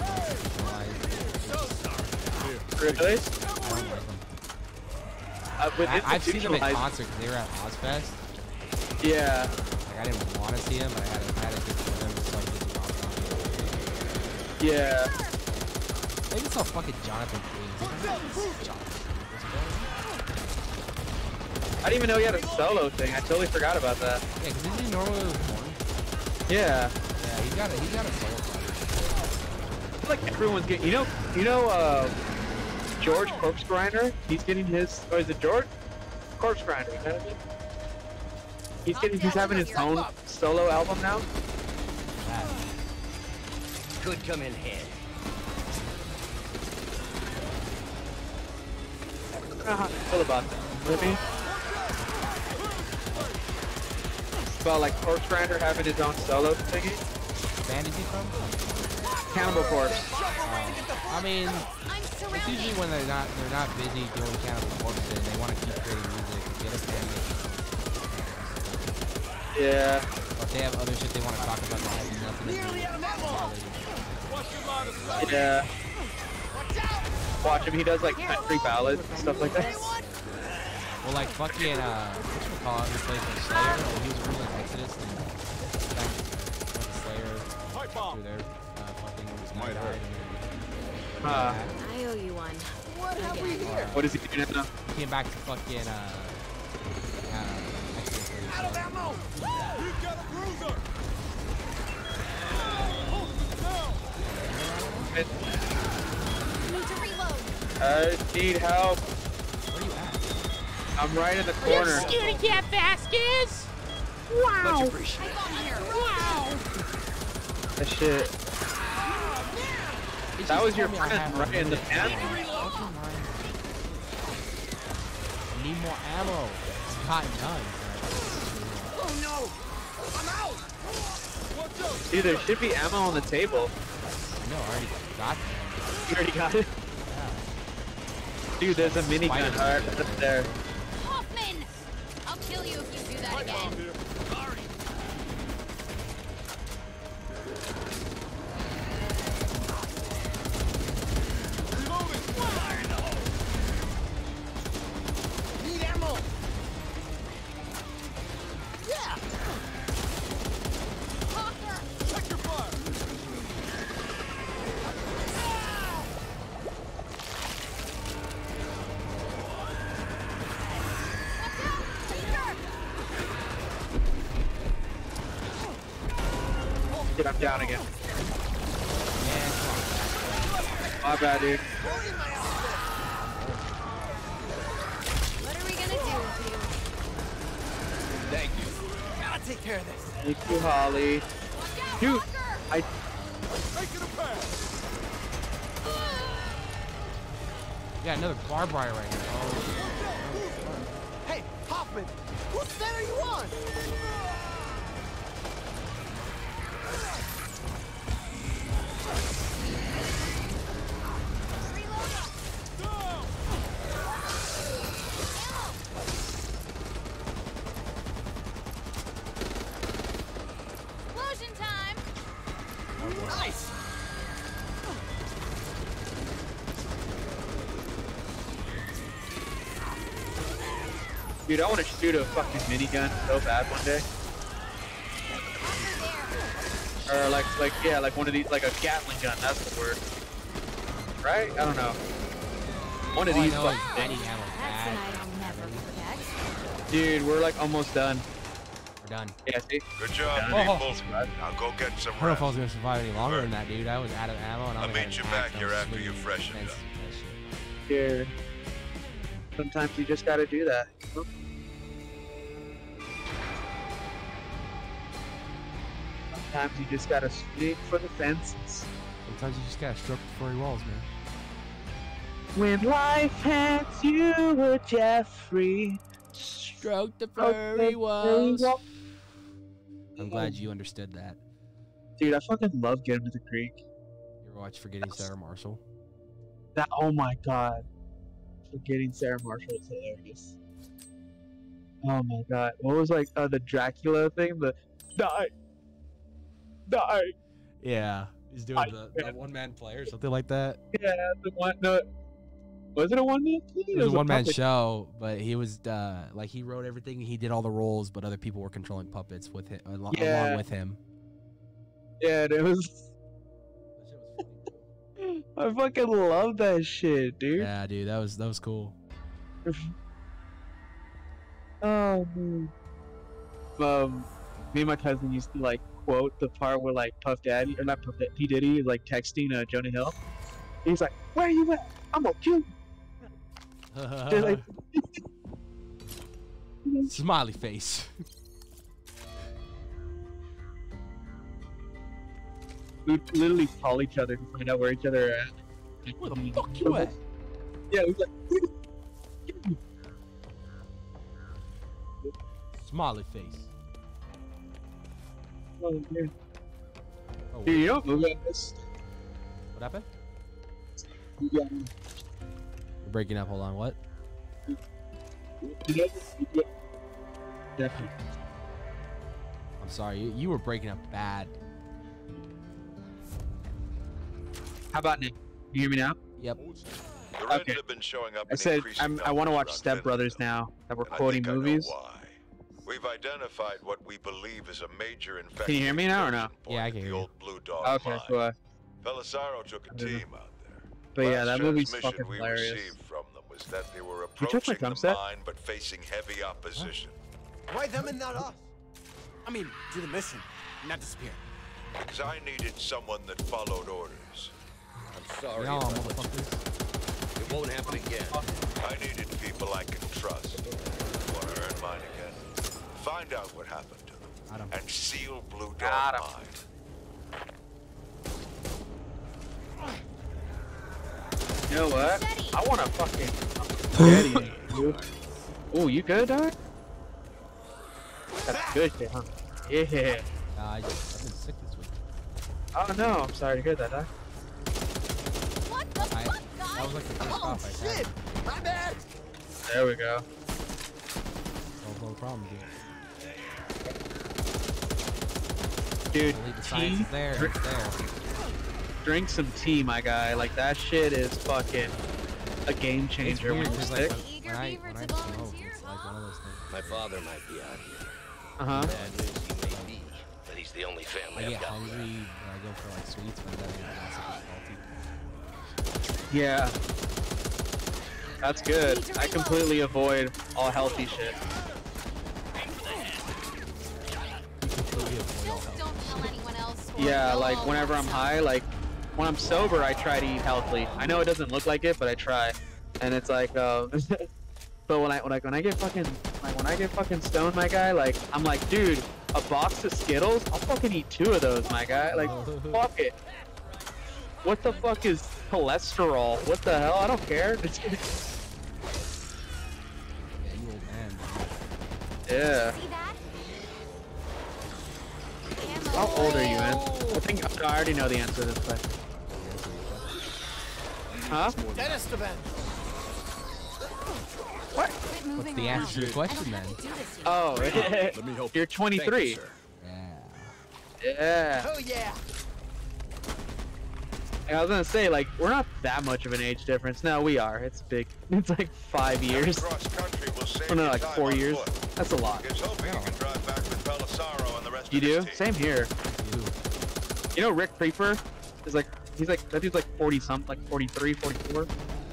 Rain. Really? I don't like him. Uh, with I, I've seen them at institutionalized- concert because they were at Ozfest. Yeah. Like I didn't want to see him, but I had a, I had a ticket for them. So I did the Yeah. They even saw fucking Jonathan Queen. I didn't even know he had a solo thing. I totally forgot about that. Yeah, because isn't he normally with one? Yeah. Yeah, he got a he got a solo project. I feel like everyone's getting. You know. You know. Uh, George Corpse Grinder. He's getting his. Or is it George? Corpse Grinder. You know what I mean? He's getting. He's having his own solo album now. That. Could come in handy. I don't know how I feel about that. You know what I mean? About like Corpse Grinder having his own solo thingy. What band is he from? Cannibal Corpse. Uh, I mean, I'm it's surrounded. usually when they're not they're not busy doing Cannibal Corpse and they want to keep creating music. Get a band that- Yeah. Or if they have other shit they want to talk about that has nothing to do with it. Yeah. Watch him. He does like country ballads and stuff like that. Well, like fucking uh, what you call it? He plays like Slayer. Oh, he was originally in Exodus and back went to Slayer through there. Uh, fucking when his guy died. And then, Uh, I owe you one. What have we here? what is he doing now? he came back to fucking uh, uh Out of ammo! We've got a bruiser! Need to reload. I need help. Where are you at? I'm right in the corner. Scaredy cat Vasquez! Much I appreciated. got here. Wow. That shit. He That just was your told me I friend have right in the limited pants? ammo. I need more ammo. It's cotton guns. Oh no! I'm out! Watch out! Dude, there should be ammo on the table. I know, I already got them. You already got it? Dude, there's a minigun Spider-Man. right up there. Hoffman! I'll kill you if you do that again. Here. Sorry. Reloading! Fire in the hole! Need ammo! Yeah! Hawker! Check your fire! Dude, I'm down again. Yeah, come on, Vasquez. My bad, dude. Loading my outfit! What are we gonna do with you? Thank you. Gotta take care of this. Thank you, Holly. Watch out, Dude, Hawker! I Making a pass! Yeah, another barbed wire right here. Oh, Hey, Hoffman! Whose side are you on? Explosion time! Nice! dude, I want to shoot a fucking minigun so bad one day. Or like, like, yeah, like one of these, like a Gatling gun. That's the word, right? I don't know. One of All I these, know is fucking I need things. ammo That's bad. the night I'll never forget. Dude, we're like almost done. We're done. Yeah, see? Good job, Oh. people. Now go get some I don't know if I was rest. gonna survive any longer than that, dude. I was out of ammo and I I'll only had meet an you back axe, and I here was after you swinging freshened against up. that shit. Dude. Sometimes you just gotta do that. Sometimes you just gotta swing for the fences. Sometimes you just gotta stroke the furry walls, man. When life hands you a Jeffrey, Stroke the furry walls. wall. I'm glad you understood that. Dude, I fucking love getting to the creek. You ever watch Forgetting Sarah Marshall? That, oh my god. Forgetting Sarah Marshall is hilarious. Oh my god. What was like uh, the Dracula thing? The die. Die. Yeah, he's doing I- the, the one man play or something like that. Yeah, the one. No, was it a one man play? It was a one man puppet. show, but he was uh, like he wrote everything, he did all the roles, but other people were controlling puppets with him along, Yeah. along with him. Yeah, it was. That shit was funny, bro. I fucking love that shit, dude. Yeah, dude, that was that was cool. Oh man. Um, me and my cousin used to like quote the part where like Puff Daddy or not Puff Daddy, P Diddy is like texting uh, Jonah Hill. He's like, "Where you at? I'm gonna kill you." They're like, Smiley face. we would literally call each other to find out where each other are at. Where the fuck you at? Yeah, we was like, Smiley face. oh, man. Oh, Dude, you know what movie I missed? what happened? Yeah. You're breaking up. Hold on. What? You know, yeah. Definitely. I'm sorry. You, you were breaking up bad. How about now? You hear me now? Yep. The Reds Okay. have been showing up I in said increasing I'm, I want to numbers watch around Step Brothers Vincenzo, now that we're and I quoting think I know movies. why. We've identified what we believe is a major infection. Can you hear me now or no? point Yeah, I at can the hear you. old Blue Dog Okay, mine. cool. uh, Belisaro took a I don't know. team out there. But yeah, Last that movie's transmission fucking we hilarious. received from them was that they were You took my approaching drum the set? mine but facing heavy opposition. Why them and not us? I mean, do the mission, not disappear. Because I needed someone that followed orders. I'm sorry. Y'all if I let motherfuckers. you- It won't happen again. I needed people I can trust. Want to earn mine again? Find out what happened to them. Got him. And seal Blue Got Dog him. mine. You know what? Machete. I want to fucking machete you. Oh, you good, dog? That's good shit, huh? Yeah. Nah, I just, I've been sick this week. Oh no, I'm sorry to hear that, huh? What the I, fuck, that guys? was like the first Oh cough I had. shit! My bad. There we go. No, no problem, dude. Dude, I believe the science tea, is there. drink, It's there. drink some tea, my guy. Like, that shit is fucking a game It's changer weird when you're because like sick. when I when I smoke, it's like one of those things. My father might be out here. Uh-huh. Bad news he may be, but he's the only family I I've get got hungry left. when I go for like sweets, but then I get salty. Yeah. That's good. I completely avoid all healthy shit. You completely avoid all Just health. don't tell anyone else. or Yeah, they'll like all whenever I'm mess up. high, like when I'm sober, I try to eat healthily. I know it doesn't look like it, but I try. And it's like, uh, but when I when I when I get fucking like when I get fucking stoned, my guy, like I'm like, dude, a box of Skittles, I'll fucking eat two of those, my guy. Like, fuck it. What the fuck is cholesterol? What the hell? I don't care. Yeah, you old man. Yeah. See that? How old are you, man? I think I already know the answer to this question. Huh? Dead Esteban. What? Quit moving the around. answer to your question, I don't have then? to do this yet. Oh, Let me help you're you. twenty-three. Thank you, sir. Yeah. Yeah. Oh yeah. I was gonna say, like, we're not that much of an age difference. No, we are. It's big. It's like five years. Cross country will save Oh no, you like time four on years. foot. That's a lot. Here's hoping you can drive back with Belisaro and the rest You of do? his team. Same here. You. You know, Rick Creeper is like, he's like, that dude's like forty something, like forty-three, forty-four.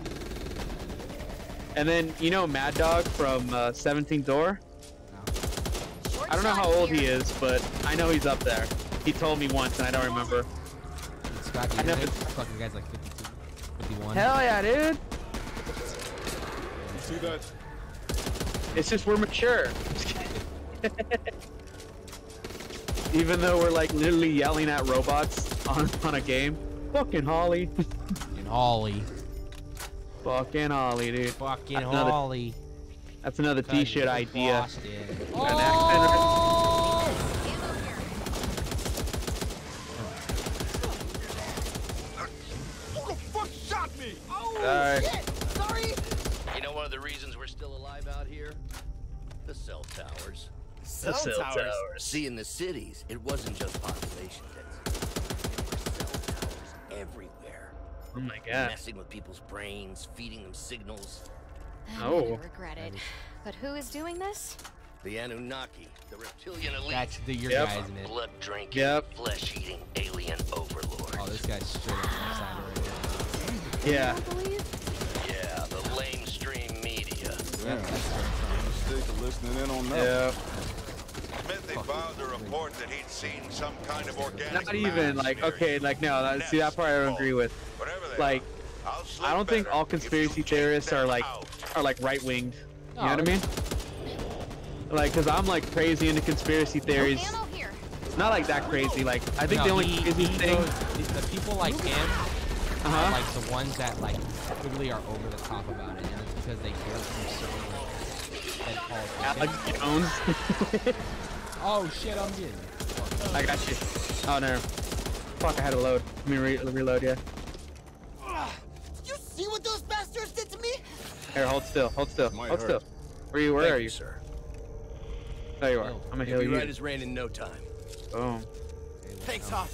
And then, you know, Mad Dog from uh, seventeenth Door? Short I don't know shot how old here. he is, but I know he's up there. He told me once, and I don't remember. Scott, I you know think it's- fucking guy's like fifty-two, fifty-one. Hell yeah, dude! You see that? It's just we're mature. Even though we're like literally yelling at robots on, on a game. Fucking Holly. Fucking Holly. Fucking Holly, dude. Fucking That's another- Holly. That's another Cut you t-shirt idea. across it. An Oh! Ammo here. Who the fuck shot me? Oh Alright. shit! Sorry. You know one of the reasons we're still alive out here? The cell towers. Cell, cell towers. towers. See, in the cities, it wasn't just population density. There were cell towers everywhere. Oh my god. Messing with people's brains, feeding them signals. I'm Oh. gonna regret it. But who is doing this? The Anunnaki, the reptilian elite. That's the your Yep. guy, isn't it? Blood drinking, Yep. flesh eating alien overlords. Oh, this guy's straight up insider right Yeah. I believe. Yeah, the lamestream media. here. Damn. That's straight up. Mistake of listening in on that. Yeah. Smithy found a report that he'd seen some kind of organic Not even mass like near okay, you. like no. That, see that part I don't agree with. Whatever they Like, are, I'll sleep I don't think better all if you conspiracy take theorists them are like out. are like right winged. You know No, what I mean? Like, cause I'm like crazy into conspiracy theories. Ammo here. Not like that crazy. Like, I think No, the only he- crazy he thing. goes- the people like him Uh are huh. like the ones that like really are over the top about it, and it's because they hear it from certain like, Alex Jones. oh shit, I'm getting. I got you. Oh no. Fuck, I had to load. Let me re reload. Yeah. You see what those bastards did to me? Here, hold still. Hold still. Might Hold hurt. still. Where you? Where Thank are you? sir? There you are. Oh, I'm gonna You'll heal be you. right as rain in no time. Boom. Thanks, Hoff.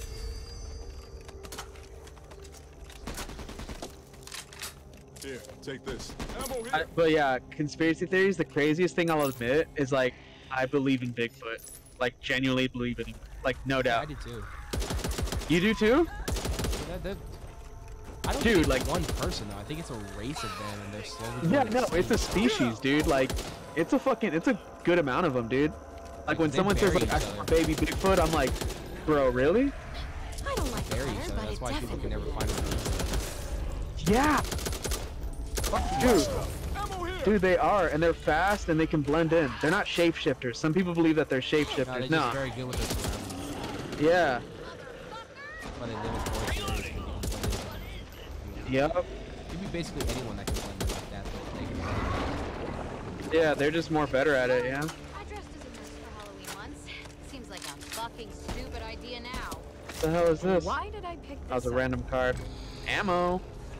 Here, take this. Ammo here. I, but yeah, conspiracy theories. The craziest thing I'll admit is like I believe in Bigfoot. Like genuinely believe in him. Like no I doubt. did too. You do too? That, that, I don't Dude, think it's like- one person though. I think it's a race of them, and they're slowly. Yeah, going no, it's a extinct. species, dude. Like, it's a fucking, it's a good amount of them, dude. Like when They someone says bury like, each I saw other. baby Bigfoot, I'm like, bro, really? I don't like Bury color, each other. but That's it why people can definitely. never find them. Yeah. Dude, dude, they are, and they're fast, and they can blend in. They're not shapeshifters. Some people believe that they're No, they're shapeshifters. just No. very good with their surroundings. Yeah. That's why they live in forest areas. They can blend in. Yep. It could be basically anyone that can blend in like that. But they can blend Yeah, they're just more better at it. Yeah. I dressed as a nurse for Halloween once. Seems like a fucking stupid idea now. What the hell is this? Why did I pick this That was a up? random card. Ammo.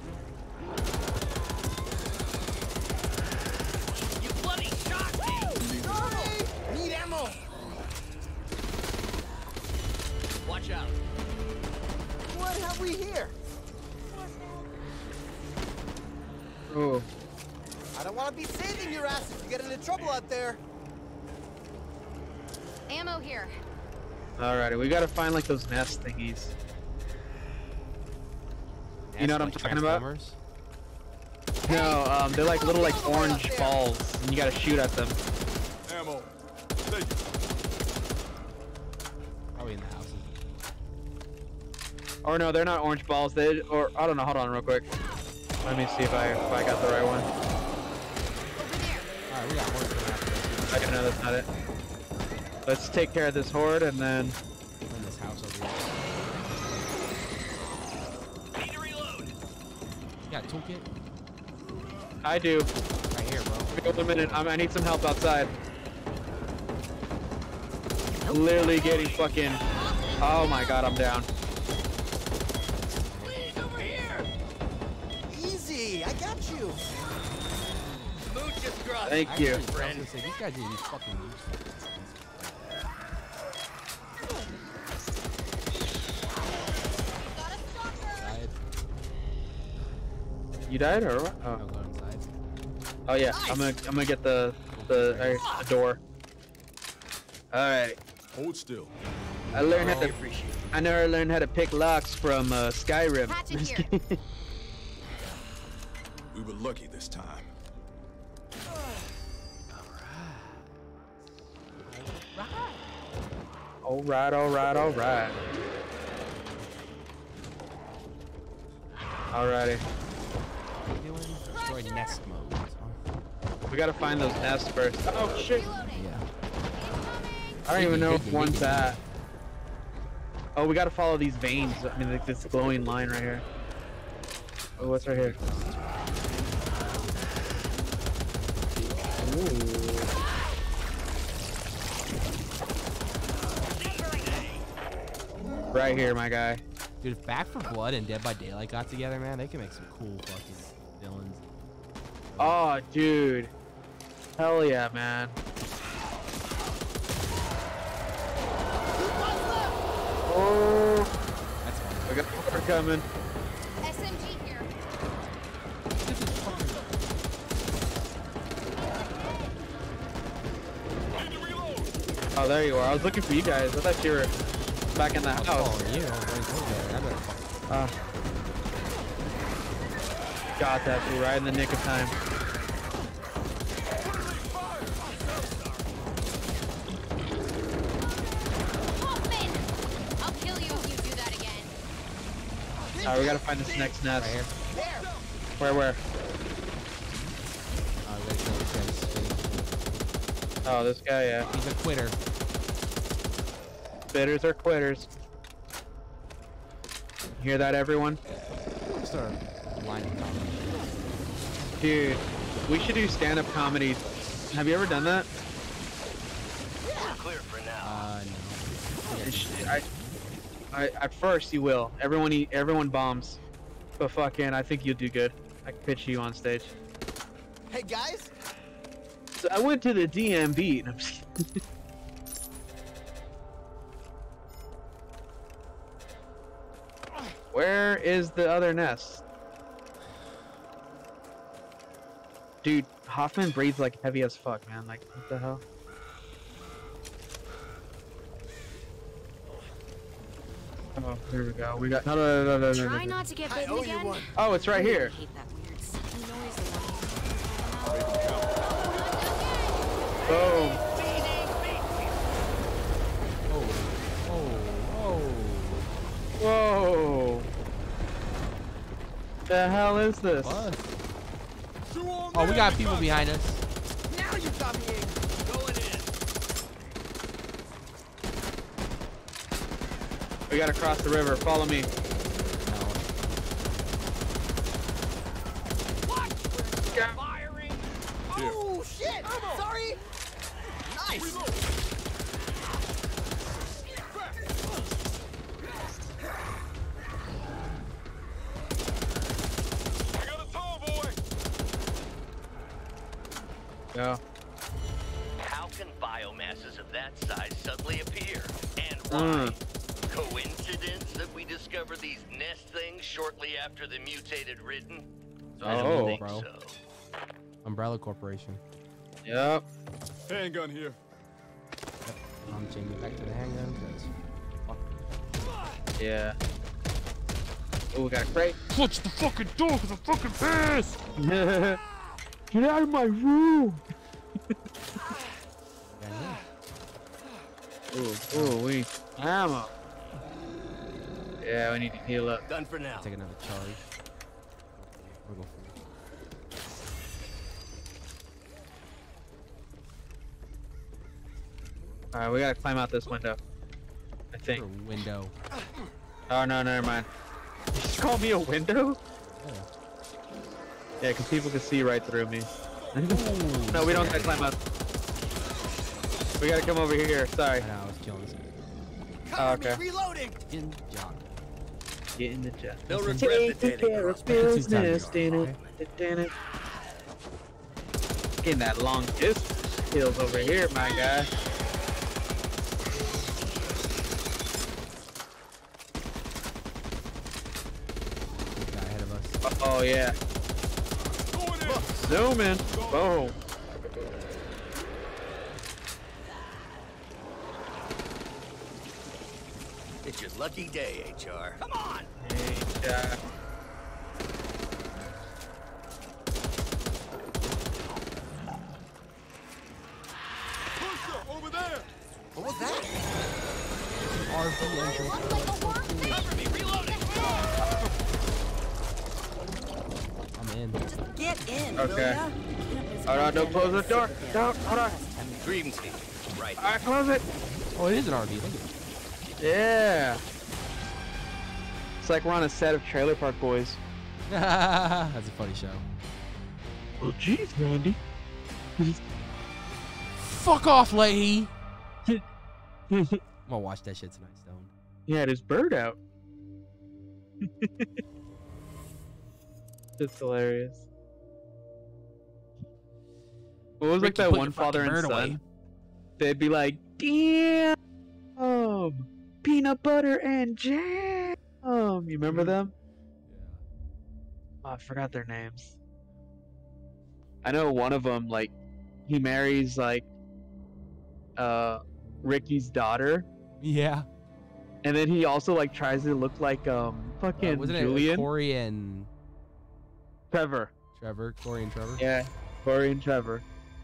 You bloody shot me! Sorry! Need ammo! Watch out. What have we here? Oh. I don't want to be saving your ass if you get into trouble out there. Ammo here. Alrighty, we gotta find like those nest thingies. in. You know what I'm Like talking about? Transformers? No, um, they're like little like orange balls, and you gotta shoot at them. Ammo. Take it. Probably in the houses. Or no, they're not orange balls. They or I don't know. Hold on, real quick. Let me see if I if I got the right one. Alright, we got horse coming after us. I can know that's not it. Let's take care of this horde and then. In this house over here. Need to reload. You got a toolkit? I do. Right here, bro. Give me a minute. I'm, I need some help outside. Literally getting fucking. Oh my god, I'm down. Please, over here. Easy, I got you. Mood just crossed. Thank you. Actually, I was gonna say, these guys need these fucking moves. Died. You died or what? I'll Oh, go inside. oh yeah. I'm gonna I'm gonna get the the, uh, the door. All right. Hold still. I learned how I to. appreciate it. I know I learned how to pick locks from uh, Skyrim. Hatchet Just here. kidding. We were lucky this time. All right, all right, all right. Alrighty. What are you doing? Destroy nest mode. Huh? We gotta find those nests first. Oh shit! Yeah. I don't even know if Higgy, one's higgy. at. Oh, we gotta follow these veins. I mean, like this glowing line right here. Oh, what's right here? Ooh. Right here, my guy. Dude, if Back for Blood and Dead by Daylight got together, man, they can make some cool fucking villains. Oh, dude. Hell yeah, man. Oh, That's fun. we got more coming. S M G here. Oh, there you are. I was looking for you guys. I thought you were back in the I was house. following you. I was running towards you. I better fuck. Uh, got that dude right in the nick of time. Hoffman! I'll kill you if you do that again. Alright, we gotta find this next nest. Right here. Where, where? Uh, we gotta kill this guy. This Oh, this guy, yeah. He's a quitter. Bitters are quitters. Hear that, everyone? Start lining up. Dude, we should do stand-up comedy. Have you ever done that? Clear for now. Uh, no. It sh- I, I, at first you will. Everyone, eat, everyone bombs. But fucking, I think you'll do good. I can pitch you on stage. Hey guys, So I went to the D M V. And I'm just kidding. Where is the other nest? Dude, Hoffman breathes like heavy as fuck, man. Like, what the hell? Oh, here we go. We got no, no, no, no, no, no, Try no. not to get I bitten owe you again. one. Oh, it's right here. I hate that weird sucky noise that Boom. the hell is this? What? Oh, we got people behind us. Now you got me aimed. Going in. We gotta cross the river. Follow me. What? Firing. Oh shit! Sorry. Nice. Go. How can biomasses of that size suddenly appear? And why? Mm. Coincidence that we discover these nest things shortly after the mutated ridden? I I don't don't know, think bro. so. Umbrella Corporation. Yep. Handgun here. I'm changing it back to the handgun because fuck. Yeah. Oh, we got a crate. Clutch the fucking door because I'm fucking pissed. Get out of my room. Ooh, ooh, we ammo. Yeah, we need to heal up. Done for now. Take another charge. We'll go for it. All right, we gotta climb out this window. I think. Or window. Oh no, never mind. You just call me a window? Yeah. Yeah, because people can see right through me. No, we don't gotta climb up. We gotta come over here. Sorry. I know, I was killing this guy. Oh, okay. Reloading. In John. Get in the jet. No regret Take detaining care her. of business. Okay. Getting that long distance skills over here, my guy. Guy ahead of us. Oh yeah. Zoom in. Boom. It's your lucky day, H R. Come on! Hey, Jack. Over there. What was that? R V engine. Cover me, reloading! I'm in. Get in, Okay. will ya? Hold on, don't close the door. Don't, hold on. Greetings, team. Right. Alright, close it. Oh, it is an R V. Look at Yeah. It's like we're on a set of Trailer Park Boys. it. That's a funny show. Oh, jeez, Randy. Fuck off, Leahy. I'm gonna watch that shit tonight, Stone. He had his bird out. It's hilarious. What was Ricky, like that put one your fucking father and bird son? away. They'd be like, damn, peanut butter and jam. You remember them? Oh, I forgot their names. I know one of them, like, he marries, like, uh, Ricky's daughter. Yeah. And then he also, like, tries to look like, um, fucking Uh, wasn't Julian. it Corey and Trevor. Trevor? Corey and Trevor? Yeah, Corey and Trevor.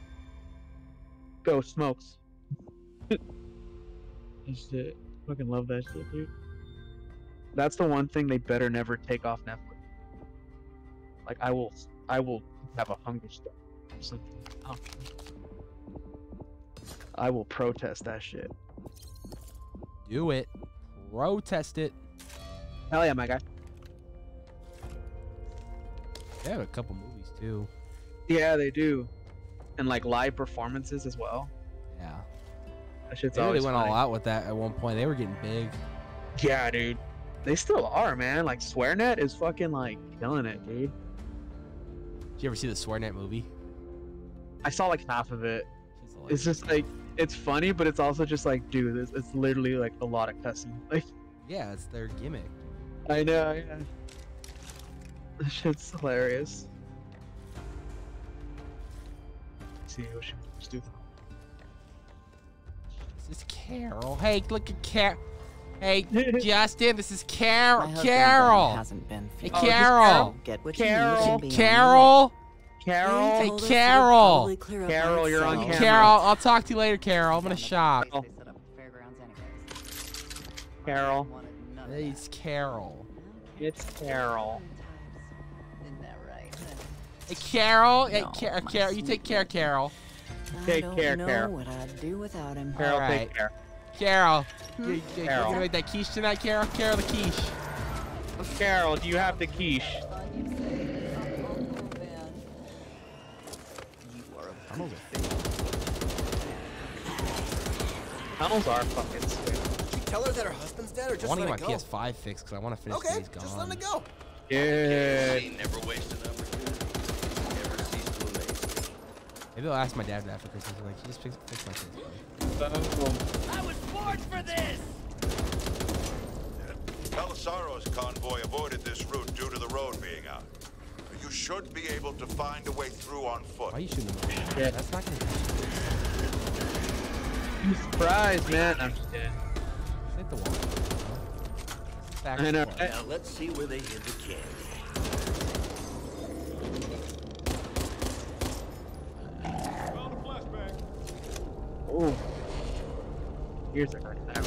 Go Smokes. That shit. Fucking love that shit, dude. That's the one thing they better never take off Netflix. Like, I will, I will have a hunger strike or something. Oh. I will protest that shit. Do it. Protest it. Hell yeah, my guy. They have a couple movies too. Yeah, they do. And like live performances as well. Yeah. That shit's They really always went funny. all out with that at one point. They were getting big. Yeah, dude. They still are, man. Like SwearNet is fucking like killing it, dude. Did you ever see the SwearNet movie? I saw like half of it. She's It's just like it's funny, but it's also just like, dude, it's, it's literally like a lot of cussing. Like, yeah, it's their gimmick. I know, yeah. This shit's hilarious. Let's see what she wants to do. This is Carol. Hey, look at Carol. Hey, Justin, this is Carol. My husband Carol. hasn't been Hey, feeling Carol. well. Get what Carol. you need and be on Carol. Carol. Hey, told us Carol. probably clear up Carol, you're on itself. camera. Carol, I'll talk to you later, Carol. I'm gonna shop. They set up at fairgrounds anyways. Carol. Wanted none of Hey, it's Carol. It's Carol. Hey, Carol. Hey, No, Car- my Carol. You take care, Carol. Take I don't care, know Carol. what I'd do without him. Carol, All right. take care. Carol. Hmm? You, you, you Carol. gonna make that quiche tonight, Carol? Carol the quiche. Carol, do you have the quiche? Tunnels are fake. Tunnels are fucking sweet. Did you tell her that her husband's dead, or I just want to let get it my go? P S five fixed because I want to finish Okay, Days Gone. just let it go. Good. Never waste an opportunity. Never cease to amaze me. Maybe I'll ask my dad that for Christmas. Like, he just fix, fix my P S five. I was born for this! Belisaro's convoy avoided this route due to the road being out. You should be able to find a way through on foot. Why are you shooting me? Yeah. That's not gonna do I'm surprised, man. I'm just kidding. Hit the wall. Back I know, to the right? Now let's see where they hid the candy. Found a flashbang. Oh. Here's a nice arrow.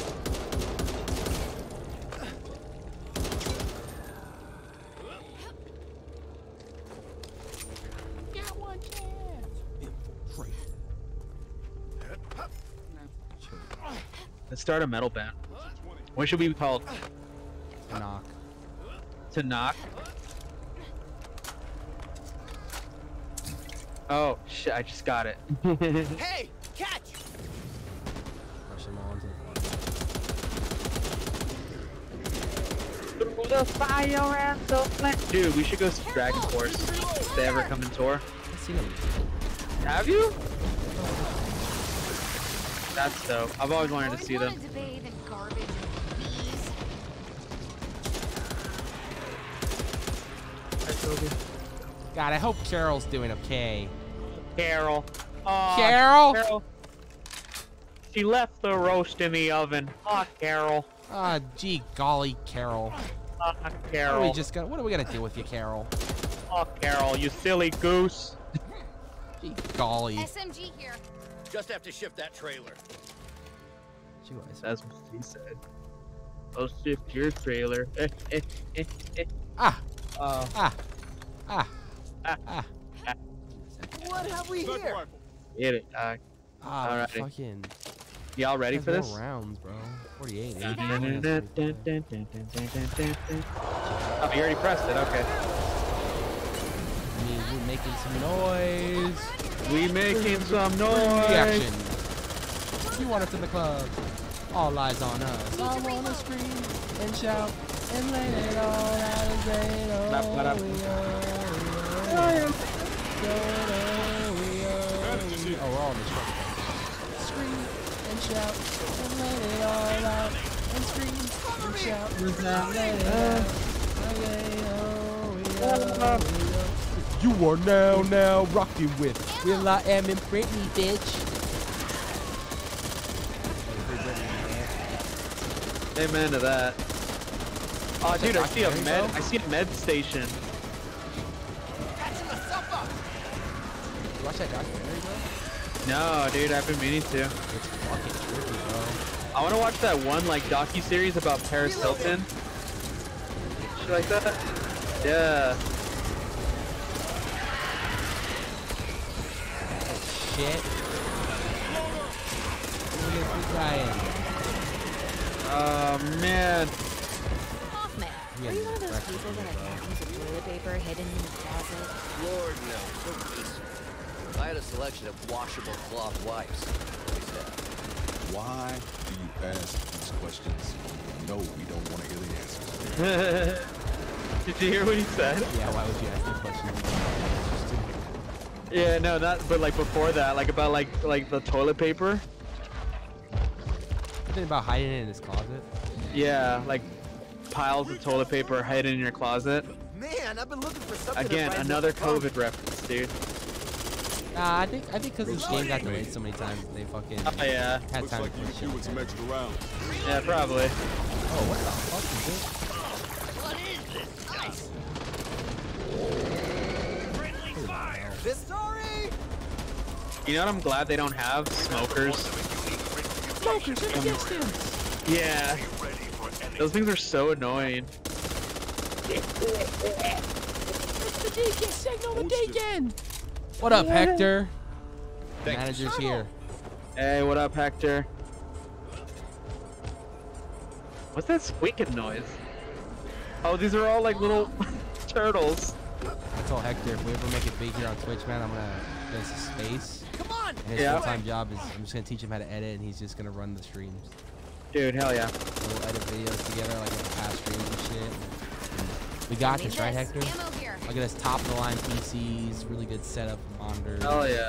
Let's start a metal band. What should we be called? To knock. To knock? Oh shit! I just got it. Hey, catch! Rush them all into the Through the fire and the flame. Dude, we should go see Dragon Force if they ever come in tour. I've seen them. Have you? That's dope. I've always wanted to see them. Wanted to bathe in garbage and bees. God, I hope Carol's doing okay. Carol. Aw, Carol? Carol. She left the roast in the oven. Aw, Carol. Ah, gee golly, Carol. Aw, What are Carol. we just gonna? What are we gonna do with you, Carol? Aw, Carol, you silly goose. Gee golly. S M G here. Just have to shift that trailer. Gee whiz. That's what she said. I'll shift your trailer. Eh, eh, eh, eh. Ah, Uh, ah, ah, Ah. ah. What have we Sniper here? rifle. Get it, dog. Ah, Alrighty. fucking. Y'all ready for There's this? more rounds, bro. forty-eight. Dun, eighty, dun, dun, dun, dun, dun, dun, dun, dun, dun, dun. Oh, you already pressed it. Okay. I mean, we're making some noise. We making some noise. Reaction. You want us in the club. All eyes on us. I wanna scream and shout and let it all out and say it all. Ba, ba, da. We are, we are, we are, we are. Oh, we're all in the truck. Scream and shout and let it all out and scream and shout and let it out. Okay, oh, we are, we are. You are now, now rocking with Will I Am and Britney, bitch. Amen to that. Oh, Watch dude, that I see a documentary, med. bro. I see a med station. Catching myself up! You watch that documentary, bro? No, dude, I've been meaning to. It's fucking trippy, bro. I want to watch that one like docu series about Paris Hilton. Shit like that. Yeah. Shit. Look at this guy. Oh man. Hoffman, Yeah, are you one of those breakfast people that food, have cartons of toilet paper hidden in the closet? Lord, no. So basic. I had a selection of washable cloth wipes. Always have. Why do you ask these questions? No, we don't want to hear the answers. Did you hear what he said? Yeah, why would you ask that question? Yeah, no, not. But like before that, like about like like the toilet paper. Something about hiding it in his closet. Yeah, like piles of toilet paper hidden in your closet. Man, I've been looking for something. Again, to another phone. COVID reference, dude. Nah, I think I think because this game got delayed so many times, they fucking Oh yeah. had Looks time like to you put doing shit. some extra rounds. Yeah, probably. Oh, what the fuck is this? What is this? Nice. This story. You know what I'm glad they don't have? Smokers. Smokers in the distance. Yeah. Those things are so annoying. Deacon! Signal the Deacon! What up, Hector? The manager's here. Hey, what up, Hector? What's that squeaking noise? Oh, these are all like little turtles. I told Hector if we ever make it big here on Twitch, man, I'm gonna get us a space. Come on! And his Yeah. full-time job is I'm just gonna teach him how to edit, and he's just gonna run the streams. Dude, hell yeah. We'll edit videos together, like in the past streams and shit. And we got this, right, Hector? Ammo here. Look at this top-of-the-line P Cs, really good setup, monitors. Hell yeah.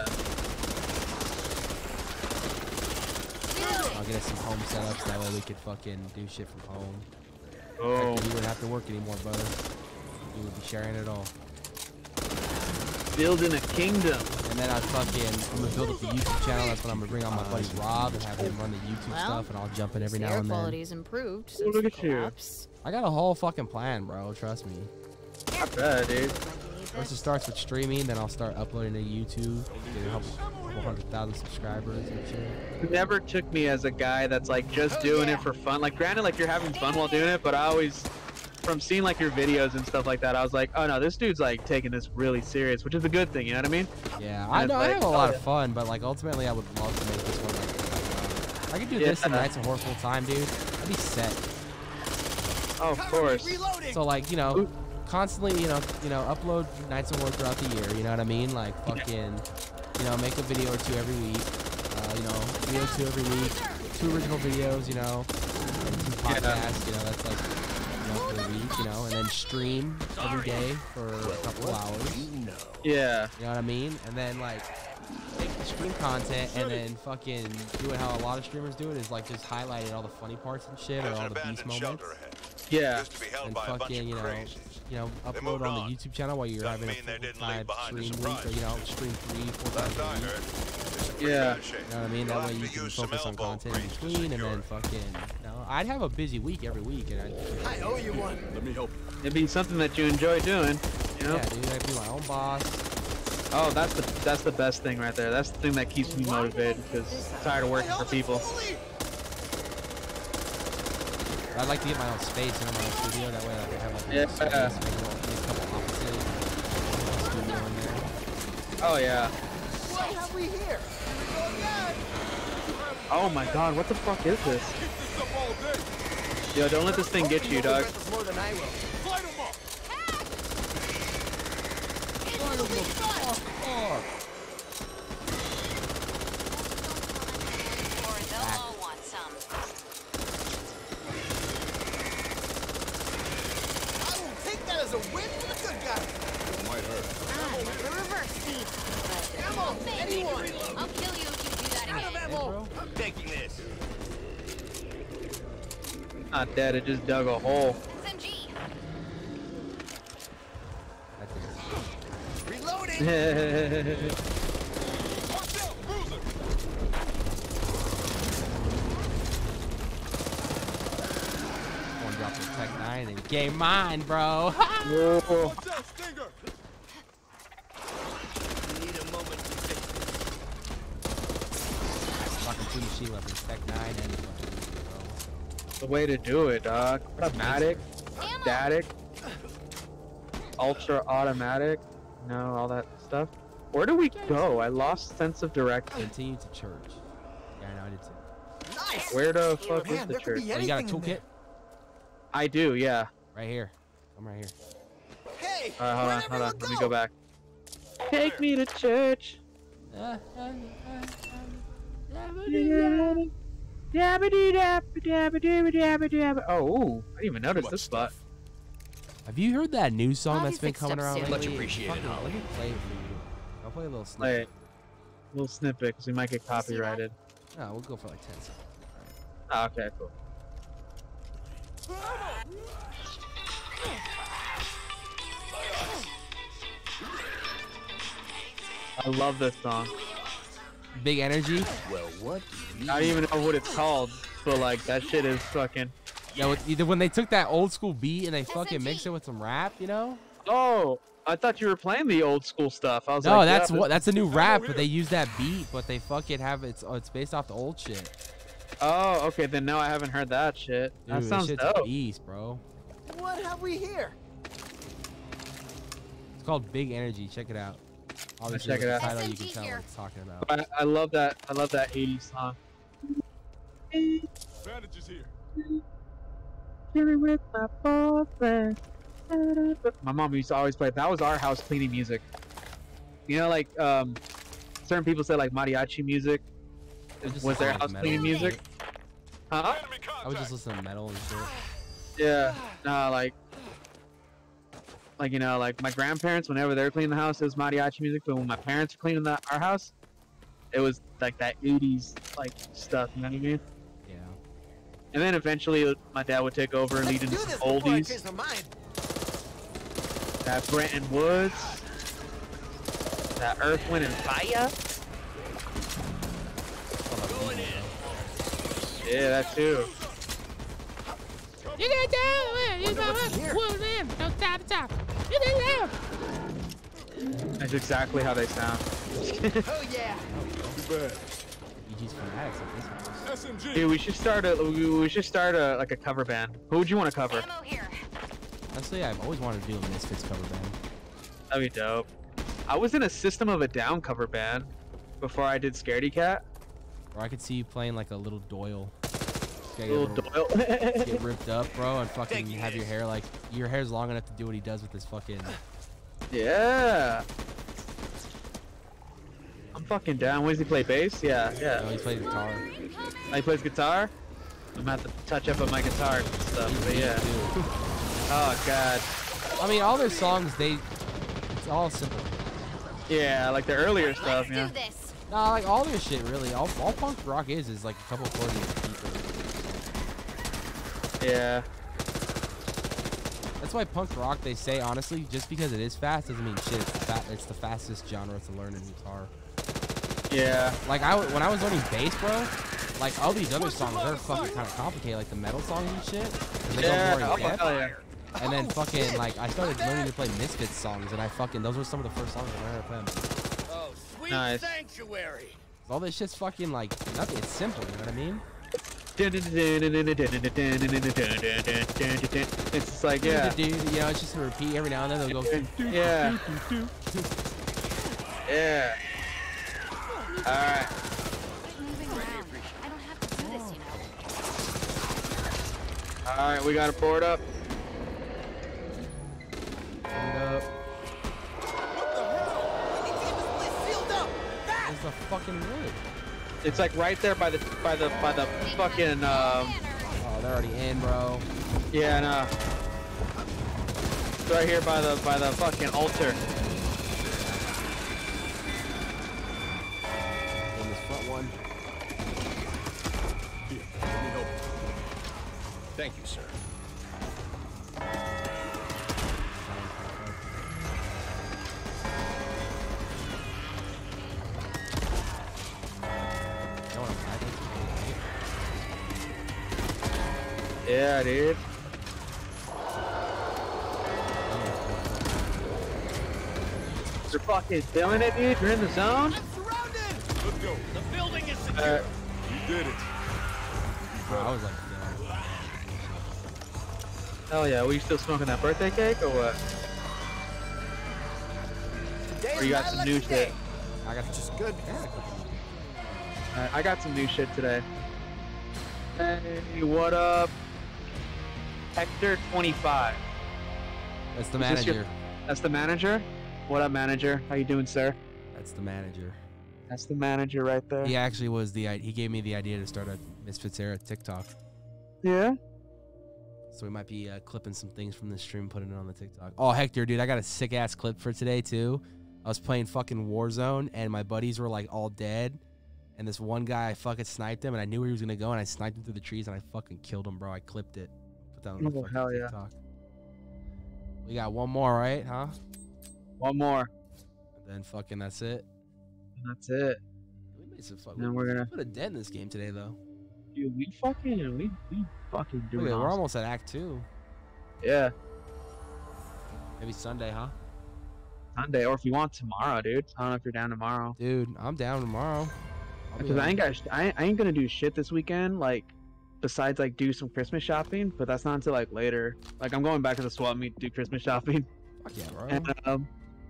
I'll get us some home setups, that way we could fucking do shit from home. Oh. Hector, you wouldn't have to work anymore, brother. You would be sharing it all. Building a kingdom. And then I fucking, I'm gonna build up the YouTube channel. That's when I'm gonna bring on my buddy Rob and have him run the YouTube Well, stuff, and I'll jump in every now Air and then. quality's improved Oh, since look the at you. collapse. I got a whole fucking plan, bro. Trust me. Not bad, dude. First it starts with streaming, then I'll start uploading to YouTube, get a couple, couple hundred thousand subscribers and shit. You never took me as a guy that's like just doing it for fun. Like, granted, like you're having fun while doing it, but I always, from seeing like your videos and stuff like that, I was like, oh no, this dude's like taking this really serious, which is a good thing. You know what I mean? Yeah, And I it's know. I like, have a oh, lot yeah. of fun, but like ultimately, I would love to make this one like, like uh, I could do this and Yeah. Nights of Horror full time, dude. I'd be set. Oh, of course. So like, you know, constantly, you know, you know, upload Nights of War throughout the year. You know what I mean? Like fucking, you know, make a video or two every week. Uh, you know, video or two every week. Two original videos. You know, and two podcasts. You know, that's like, you know, for a week. You know, and then stream every day for a couple hours. Yeah. You know what I mean? And then like take the stream content and then fucking do it how a lot of streamers do it, is like just highlighting all the funny parts and shit, or all the beast moments. Yeah. And fucking, you know, you know, upload on the YouTube channel while you're having a full-time stream week, or you know, stream three, four times a week. Yeah. You know what I mean? That way you can focus on content in between, and then fucking, you know, I'd have a busy week every week, and I'd. I owe you one. Let me help. It'd be something that you enjoy doing. You know? Yeah, dude, I'd be my own boss. Oh, that's the that's the best thing right there. That's the thing that keeps me motivated, because I'm tired of working for people. I'd like to get my own space, you know, my own studio. That way, like, I have like Yeah. a space, make a, little, make a couple offices, a studio in there. Oh yeah. What have we here? Oh my God, what the fuck is this? Yo, don't let this thing get you, dog. More than I will. Or they'll all want some. I will take that as a win for the good guy. Might hurt. Ah, the reverse speed. Ammo, anyone. I'll kill you if you do that Out of again. ammo. I'm taking this. Not dead, it just dug a hole. S M G. Reloading. One drop the Tech nine and game mine, bro. Whoa. Need a moment to fix this. Fucking two machine weapons, Tech nine and fucking, bro. The way to do it, dog. Automatic, static, ultra automatic. No, all that stuff. Where do we go? I lost sense of direction. Continue to church. Yeah, I know, I did too. Nice. Where the fuck Man, is the there could church? be Oh, you got a anything in toolkit? I do, yeah. Right here. I'm right here. there. Hey, Alright, hold on, where'd hold on. everyone Let me go back. Uh, Take me to church. Oh, ooh, I didn't even notice this spot. Have you heard that new song I'll that's be been fixed coming up around soon. lately? Much appreciated, Fucking- Holly. Let me play it for you. I'll play a little Play snippet. it. Little snippet, because we might get copyrighted. No, we'll go for like ten seconds. Ah, okay, cool. I love this song. Big energy. Well, what? I don't even know what it's called, but like that shit is fucking. Yeah, with, either when they took that old school beat and they fucking mixed it with some rap, you know? Oh, I thought you were playing the old school stuff. I was No, like, that's yeah, what that's a new rap, but they use that beat, but they fucking have it's oh, it's based off the old shit. Oh, okay, then no, I haven't heard that shit. Dude, That this sounds shit's a dope. beast, bro. What have we here? It's called Big Energy. Check it out. Obviously, check with it the out. title, you S M can G tell here. what it's talking about. I, I love that. I love that eighties song. Bandages here. Chilling with my boyfriend. My mom used to always play. That was our house cleaning music. You know, like um, certain people say like mariachi music I just was their listen to house metal cleaning and music. shit. Huh? Enemy I would contact. just listen to metal and shit. Yeah. Nah, like, like you know, like my grandparents, whenever they were cleaning the house, it was mariachi music. But when my parents were cleaning the, our house, it was like that eighties like stuff. You know what I mean? Yeah. And then eventually, my dad would take over and lead Let's into do some this before I oldies. change my mind. That Brenton Woods. That Earth, Wind, and Fire. Yeah, that too. You can do it. You Wonder what's here. No top to top. You can That's exactly how they sound. Oh yeah. Too bad. E G's fanatics at this house. S M G. Dude, we should start a we we should start a like a cover band. Who would you want to cover? Ammo here. Honestly, I've always wanted to do a Misfits cover band. That'd be dope. I was in a System of a Down cover band before I did Scaredy Cat. Or I could see you playing like a little Doyle. Get Little little- Doyle. Get ripped up, bro, and fucking have your hair like your hair's long enough to do what he does with his fucking. Yeah. I'm fucking down. What does he play? Bass? Yeah, You yeah. know, he plays guitar. Oh, he plays guitar? I'm gonna have to touch up on my guitar and stuff, but yeah. Dude. Oh god. I mean, all their songs, they, it's all simple. Yeah, like the earlier stuff, Let's yeah. do this. Nah, like all their shit, really. All, all punk rock is is like a couple chords deeper. Yeah. That's why punk rock, they say honestly, just because it is fast doesn't mean shit. It's the, fa it's the fastest genre to learn in guitar. Yeah. Like I, w- when I was learning bass, bro, like all these other songs are fucking kind of complicated, like the metal songs and shit. 'cause They Yeah. go more Oh, in depth. hell yeah. And then fucking like I started learning to play Misfits songs, and I fucking those were some of the first songs I learned how to play. Oh, sweet Nice. sanctuary. All this shit's fucking like nothing. It's simple. You know what I mean? It's just like, yeah. Dude, you know, it's just a repeat every now and then. They'll go. Yeah. Yeah. Alright. Moving around. I don't have to do this, you know. Alright, we got it board up. Where's the fucking wood? It's like right there by the by the by the fucking um Oh, they're already in, bro. yeah, no. It's right here by the by the fucking altar. In this front one. Here, let me help you. Thank you, sir. Don't wanna buy this. Yeah, dude. You're fucking feeling it, dude. You're in the zone. Let's go. The building is secure. Uh, You did it. I was like, yeah. hell yeah. Were you still smoking that birthday cake or what? Or you got some new shit? I got just good. Alright, I got some new shit today. Hey, what up? Hector twenty-five. That's the Is this your- manager. That's the manager? What up, manager? How you doing, sir? That's the manager. That's the manager right there. He actually was the. i- He gave me the idea to start a Misfits era TikTok. Yeah? So we might be uh, clipping some things from the stream, putting it on the TikTok. Oh, Hector, dude, I got a sick ass clip for today too. I was playing fucking Warzone, and my buddies were like all dead. And this one guy, I fucking sniped him, and I knew where he was gonna go, and I sniped him through the trees, and I fucking killed him, bro. I clipped it. Put that on the Oh, fucking hell yeah. TikTok. We got one more, right? Huh? One more. And then fucking that's it. That's it. We made some fucking. Then we're gonna- put a dent in this game today, though. Dude, we fucking, we, we fucking Look doing at it, we're awesome. almost at Act Two. Yeah. Maybe Sunday, huh? Sunday, or if you want tomorrow, dude. I don't know if you're down tomorrow. Dude, I'm down tomorrow. I'll be Because I home. ain't got, sh- I, I ain't gonna do shit this weekend. Like, besides like do some Christmas shopping, but that's not until like later. Like I'm going back to the swap meet to do Christmas shopping. Fuck yeah, bro. And um,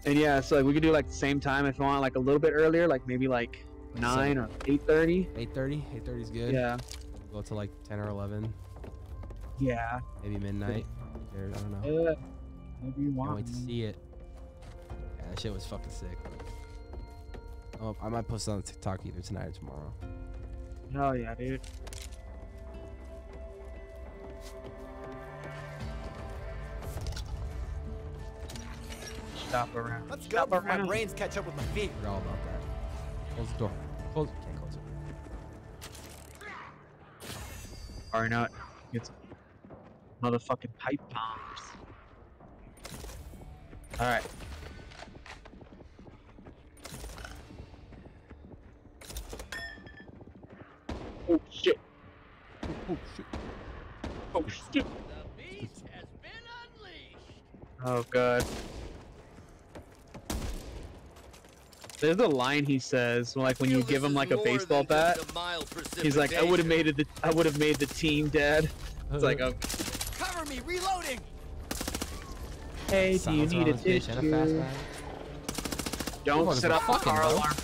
And yeah, so like we could do like the same time if you want, like a little bit earlier, like maybe like nine or eight thirty. eight thirty? eight thirty is good. Yeah. We'll go to like ten or eleven. Yeah. Maybe midnight. Or, I don't know. Yeah. Maybe you Can't want. wait to see it. Yeah, that shit was fucking sick. Oh, I might post it on TikTok either tonight or tomorrow. Hell yeah, dude. Stop around. Let's go Stop before my around. brains catch up with my feet. Forgot all about that. Close the door. Close. Can't close it. Or not. Get some motherfucking pipe bombs. Alright. Oh shit. Oh shit. Oh shit. The beast has been unleashed. Oh god. There's a line he says, like when you Feel give this him is like a more baseball than bat. just a mild He's like, I would have made it. The, I would have made the team, Dad. It's like, oh, Cover me, reloading. hey, do you Silence need a around this bitch and a fast tissue? bag. Don't Motherfuckers set are up a fucking, car bro. alarm.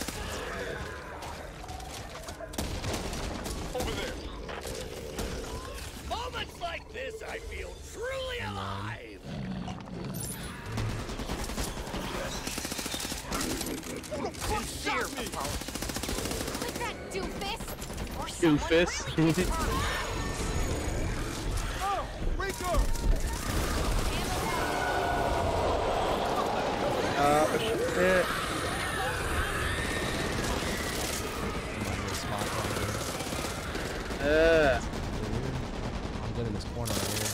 Over there. Moments like this, I feel truly alive. Sincere apology. Like that doofus. Or someone Doofus. bring his car. Oh, Rico. Uh, shit. Uh, I'm good in this corner right here.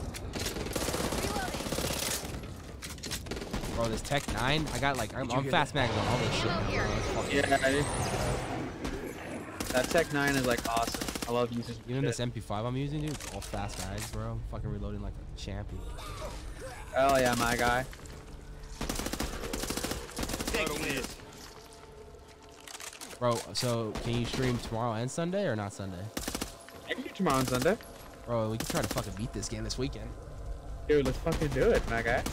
Bro, this Tech nine, I got like, I'm, I'm fast mags on all this shit. Man, bro. That's fucking yeah, dude. That Tech nine is like awesome. I love using it. Even this M P five I'm using, dude, it's all fast mags, bro. I'm fucking reloading like a champion. Hell yeah, my guy. Taking this. Bro, so can you stream tomorrow and Sunday or not Sunday? I can do tomorrow and Sunday. Bro, we can try to fucking beat this game this weekend. Dude, let's fucking do it, my guy.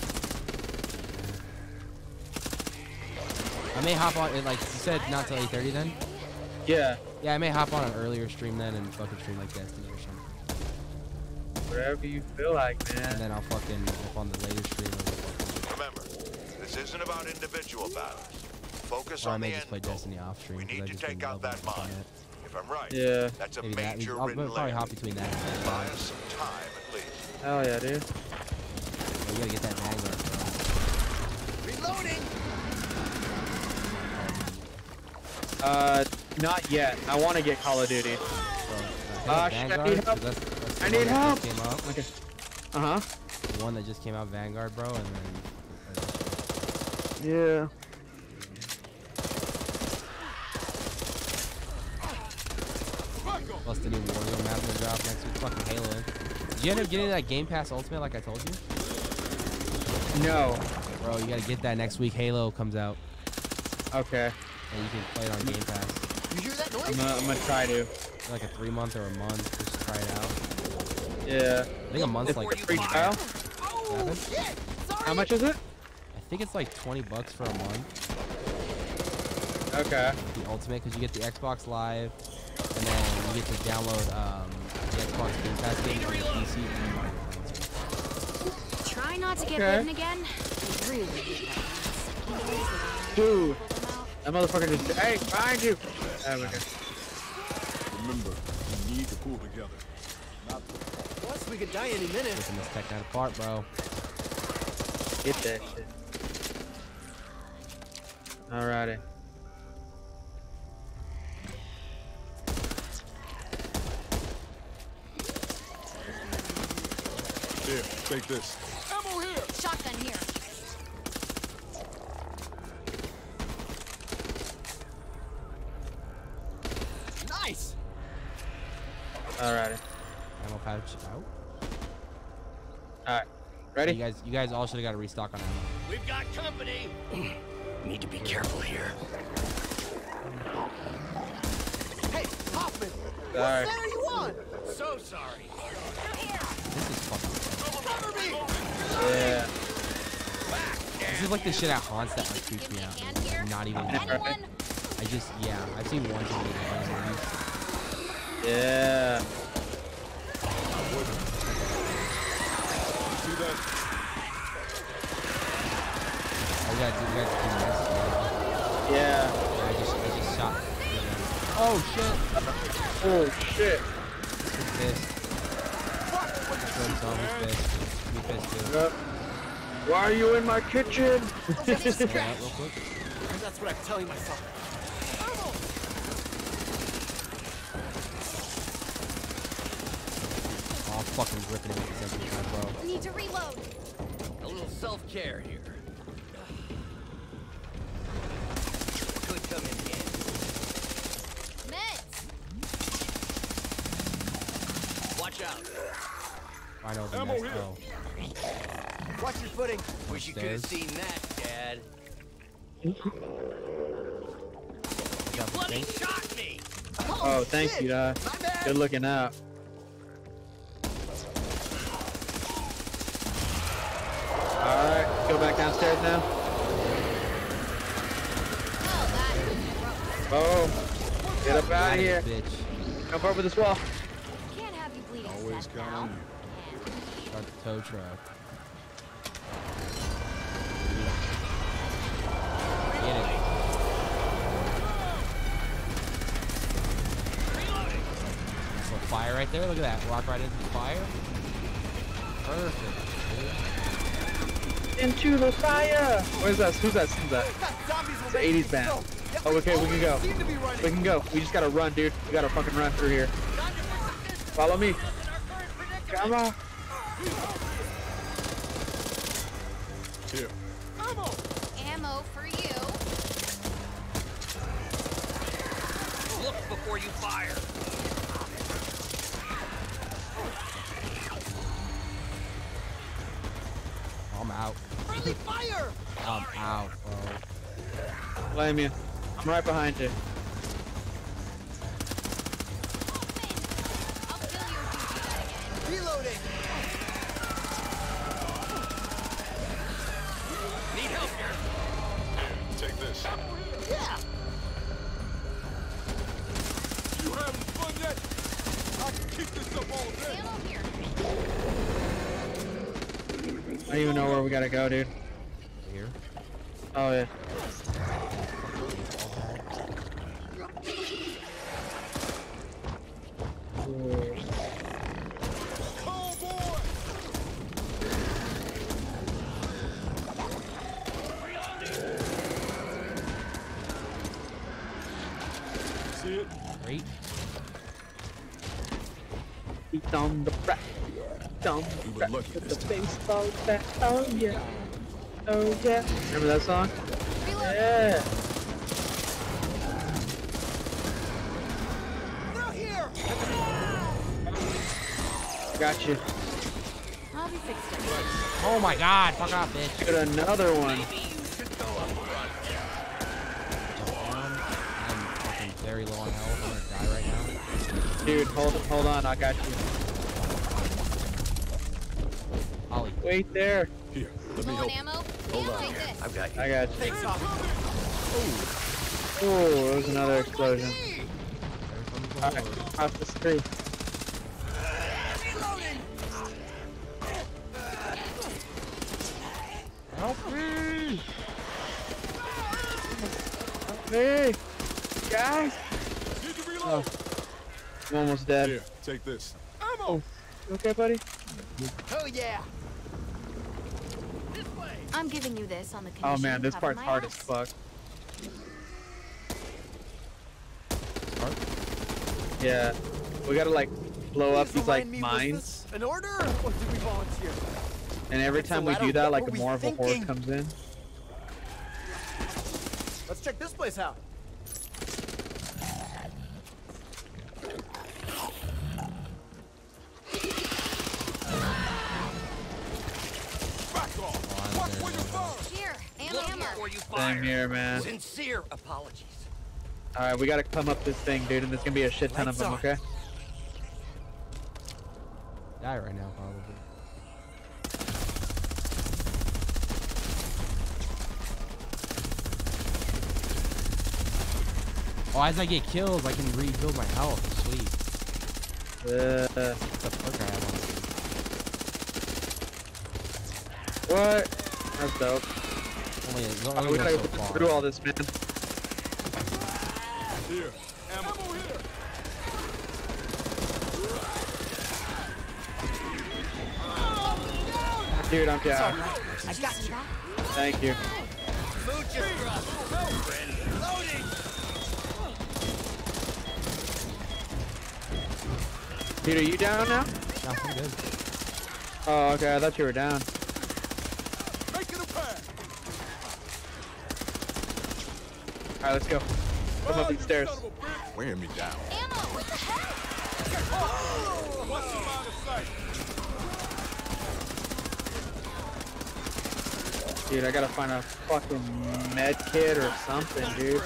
I may hop on, like you said, not till eight thirty then? Yeah, Yeah, I may hop on an earlier stream then and fucking stream like Destiny or something. whatever you feel like, And man. then I'll fucking hop on the later stream. Or, Remember, this isn't about individual battles. Focus or I on the may end just play goal. Destiny off stream. We 'cause need I to just take been out that leveling up on mine. it. If I'm right, Yeah. that's a Maybe that. major I'll written probably hop layer. between that. Buy us some time at least. Hell yeah, dude. Bro, you gotta get that Vanguard, bro. Reloading. Uh, not yet. I want to get Call of Duty. Bro, uh, Ah, hit shit, I Vanguard, need help. 'cause that's, that's the I one need that help. just Came out. Okay. Uh huh. The one that just came out, Vanguard, bro, and then. Yeah. Plus the new Wario map gonna drop next week. Fucking Halo. Did you end up getting that Game Pass Ultimate like I told you? No. Bro, you gotta get that next week. Halo comes out, Okay. and you can play it on Game Pass. You hear that I'm noise? gonna, I'm gonna try to. For like a three month or a month, just to try it out. Yeah. I think a month's It's like like a free trial. Oh, seven. shit. Sorry. How much is it? I think it's like twenty bucks for a month. Okay. The Ultimate, because you get the Xbox Live, and then you get to download um, the Xbox Game Pass games on the P C and Mario Kart. Try not to get Okay. bitten again. Really good. Dude. That motherfucker just. Hey, behind you. There we go. Remember, you need to pull together. Not Plus, we could die any minute. Ripping this tech nine apart, bro. Get that shit. Alrighty. Here, take this. Ammo here. Shotgun here. Nice. Alrighty. Ammo pouch out. Alright. You Ready? guys, you guys all should have got a restock on ammo. We've got company. Need to be careful here. Hey, Hoffman. Alright. What are you on? So sorry. This is fucking. Cover me. Yeah. This is like the shit at haunts that like creeps me out. Man. Not even. Anyone? I just yeah. I've seen one too many movies. Yeah. See that? Oh, we gotta do, we gotta do this. Yeah. Yeah, I just, I just shot. Oh shit! Oh shit! He's pissed. He's pissed. He's pissed too. Yep. Why are you in my kitchen? Yeah, real quick. That's what I'm telling myself. Oh, I'm fucking ripping it with this M P five, bro. Need to reload. A little self-care here. Could come in handy. Meds. Watch out. Rhino the Ammo next. here. Oh, Watch your footing. Wish you could have Upstairs. seen that, Dad. you got the Bloody thing? shot me! Oh, thank you, Dad. My bad. Good looking out. Alright, go back downstairs now. Oh, get up out Got of it, here. bitch. Jump over this wall. Can't have you bleeding to Always death count now. on you. Start the tow truck. Get it. So fire right there. Look at that. Walk right into the fire. Perfect. Into the fire. Where's that? Who's that? Who's that? Zombies will It's the make eighties me band. so- Yeah, Oh, okay, we can go. Seem to be running. We can go. We just gotta run, dude. We gotta fucking run through here. Follow me. Come on. Here. Ammo for you. Look before you fire. I'm out. Friendly fire. I'm out, bro. Blame you. I'm right behind you. I'll kill you if you do that again. Reloading. Need help here. Take this. Yeah. You having fun yet? I can keep this up all day. Ammo here. I don't even know where we gotta go, dude. Here. Oh yeah. Oh boy! See it? Great. He's on the back. Down We the were back lucky with this the time. baseball bat. Oh yeah. Oh yeah. Remember that song? Reload. Yeah. They're here. Got you. I'll be fixed up. Oh my god. Fuck off, bitch. Got another one. Maybe you should go up front. Um, I'm fucking very low on health. I'm gonna die right now. Dude, hold hold on. I got you. Ollie. Wait there. Here, let me Low on help. ammo? Hold Yeah, on take here. this. I've got you. I got you. Thanks, Hop. Oh, there was another explosion. Everything's Alright, going forward. across the street. Reloading. Help me! Hey, guys. Need to Oh, reload. I'm almost dead. Here, take this. Oh, you okay, buddy? Oh yeah. This way. I'm giving you this on the Oh condition man, you this cover part's my hard as ass. fuck. Hard? Yeah, we gotta like blow up Please these like remind me, was mines, this an order, or did we volunteer? and every It's time the we latter. do that, What like were a we more of a horde thinking? comes in. Let's check this place out. Back off. Watch where you fire. Here, ammo, Look ammo. before you fire. Same here, man. Sincere apologies. All right, we gotta come up this thing, dude, and there's gonna be a shit ton of Lights them. on. Okay. Die right now, probably. Oh, as I get kills, I can rebuild my health. Sweet. Uh, What's the perk I have on? what? That's dope. Only, it's Oh, only we go gotta so go far. through all this, man. Here. Ammo here. Dude, I'm down. I got you. Thank you. Dude, are you down now? No, I'm good. Oh, okay. I thought you were down. All right, let's go. Come up these stairs. Wearing me down. Ammo, what the heck? Dude, I gotta find a fucking med kit or something, dude.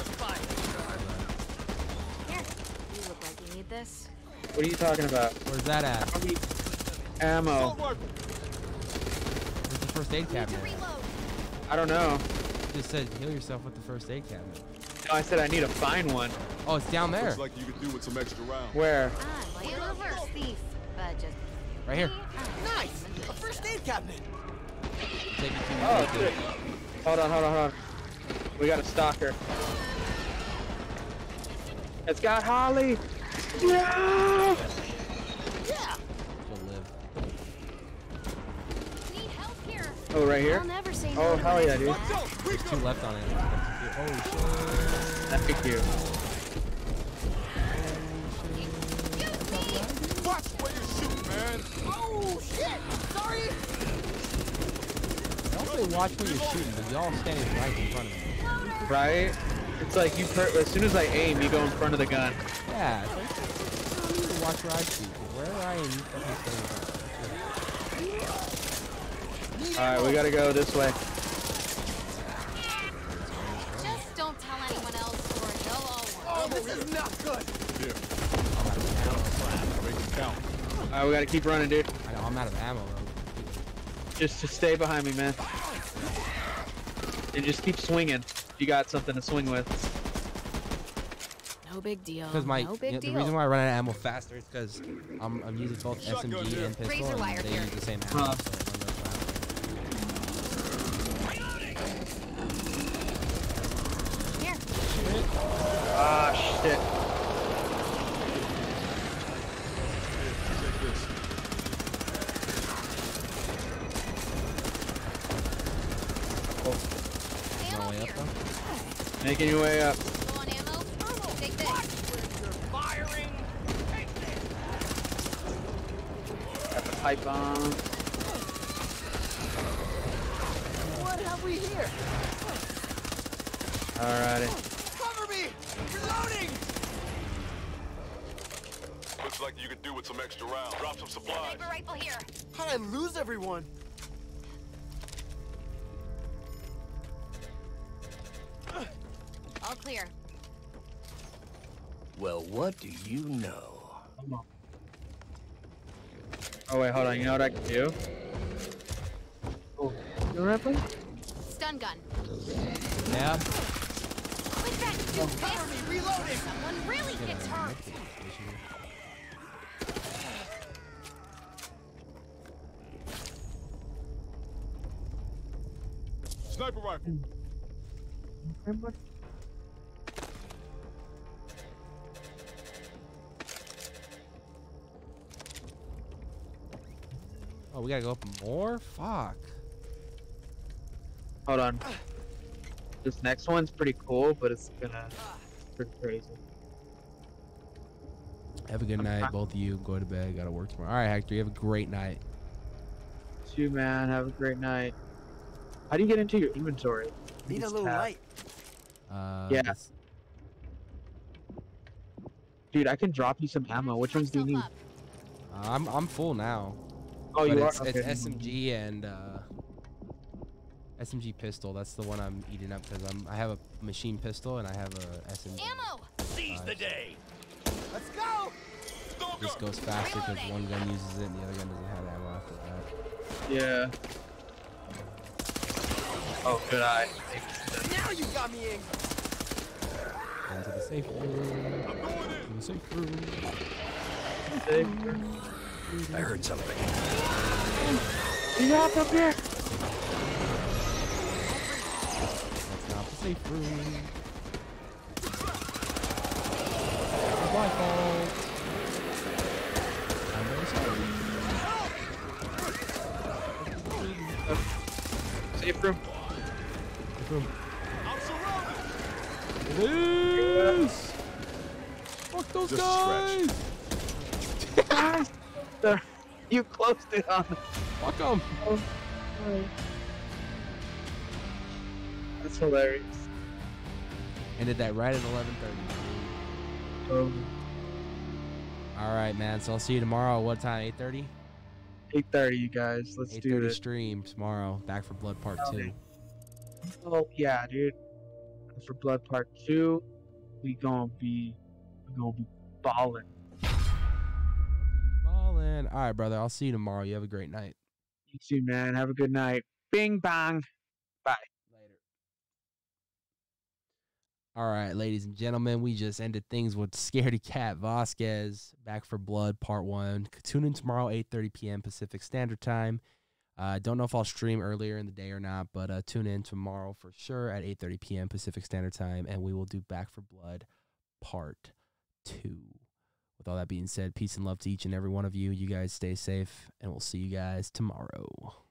Here, you look like you need this. What are you talking about? Where's that at? Ammo. Where's the first aid cabinet? I don't know. You just said heal yourself with the first aid cabinet. No, I said I need to find one. Oh, it's down there. Looks like you could do with some extra rounds. Where? I'm like a reverse thief, but just Right here. Nice! A first aid cabinet! Take it to me. Oh, shit. Hold on, hold on, hold on. We got a stalker. It's got Holly. Yeah! Yeah! Go live. need help here. Oh, right here? I'll never say no Oh, to hell an yeah, dude. extra There's two left on it. Holy shit. Thank you. Watch where you shoot, man. Oh, shit! Sorry! Don't say watch where you're shooting, but y'all standing right in front of me. Right? It's like you per as soon as I aim, you go in front of the gun. Yeah, it's like, you don't need to watch where I shoot. Wherever I aim, you fucking stay in front. Alright, we gotta go this way. Just don't tell anyone else or they'll all work. Oh, this is not good! Here. Make it count. Alright, we gotta keep running, dude. I know, I'm out of ammo, though. Just to stay behind me, man. And just keep swinging. You got something to swing with. No big deal. Because my no you big know, deal. the reason why I run out of ammo faster is because I'm, I'm using both Shotgun S M G here. and pistol, Razor and wire they here. use the same ammo. Huh. So it runs out faster. Here. Ah, shit. Take this. No Ammo way up, here. though? Making your way up. Go on ammo. Take this. Firing! Got the pipe bomb. What have we here? Alrighty. Cover me! Reloading! Looks like you could do with some extra rounds. Drop some supplies. Sniper rifle here. How'd I lose everyone? All clear. Well, what do you know? Oh wait, hold on. You know what I can do? Oh, you rifle? Stun gun. Yeah. Quit that, stupid! Cover me, reloading! Someone really gets hurt. Sniper rifle. Oh, we gotta go up more? Fuck. Hold on. This next one's pretty cool, but it's gonna pretty crazy. Have a good night, both of you. Go to bed. Gotta work tomorrow. All right, Hector. You have a great night. You man, have a great night. How do you get into your inventory? Need a Just little tab. light. Uh, Yeah. let's- Dude, I can drop you some ammo. Which ones do you need? Up. Uh, I'm I'm full now. Oh, but you it's, are. it's Okay. S M G and uh, S M G pistol. That's the one I'm eating up because I'm I have a machine pistol and I have a S M G. Ammo! Seize the day. Let's go! This goes faster because one gun uses it and the other gun doesn't have ammo after that. Yeah. Oh, good eye. Now you got me in! Into the safe room. I'm going in. To the safe room. Safe room. I heard something. He's up up here. That's not the safe room. It's my fault. I'm very sorry. Safe room. Safe room. It is! Fuck those Just a guys! Guys, the- you closed it on. Fuck them! Oh, that's hilarious. Ended that right at eleven thirty. Um, All right, man. So I'll see you tomorrow. What time? eight thirty? eight thirty, you guys. Let's eight do thirty this. stream tomorrow. Back for Blood Part two. Oh yeah, dude. For Blood Part Two, we gonna be, we gonna be balling. Ballin'. All right, brother. I'll see you tomorrow. You have a great night. You too, man. Have a good night. Bing bang. Bye. Later. All right, ladies and gentlemen, we just ended things with Scaredy Cat Vasquez. Back for Blood Part One. Tune in tomorrow, eight thirty p.m. Pacific Standard Time. I uh, don't know if I'll stream earlier in the day or not, but uh, tune in tomorrow for sure at eight thirty p.m. Pacific Standard Time, and we will do Back for Blood Part two. With all that being said, peace and love to each and every one of you. You guys stay safe, and we'll see you guys tomorrow.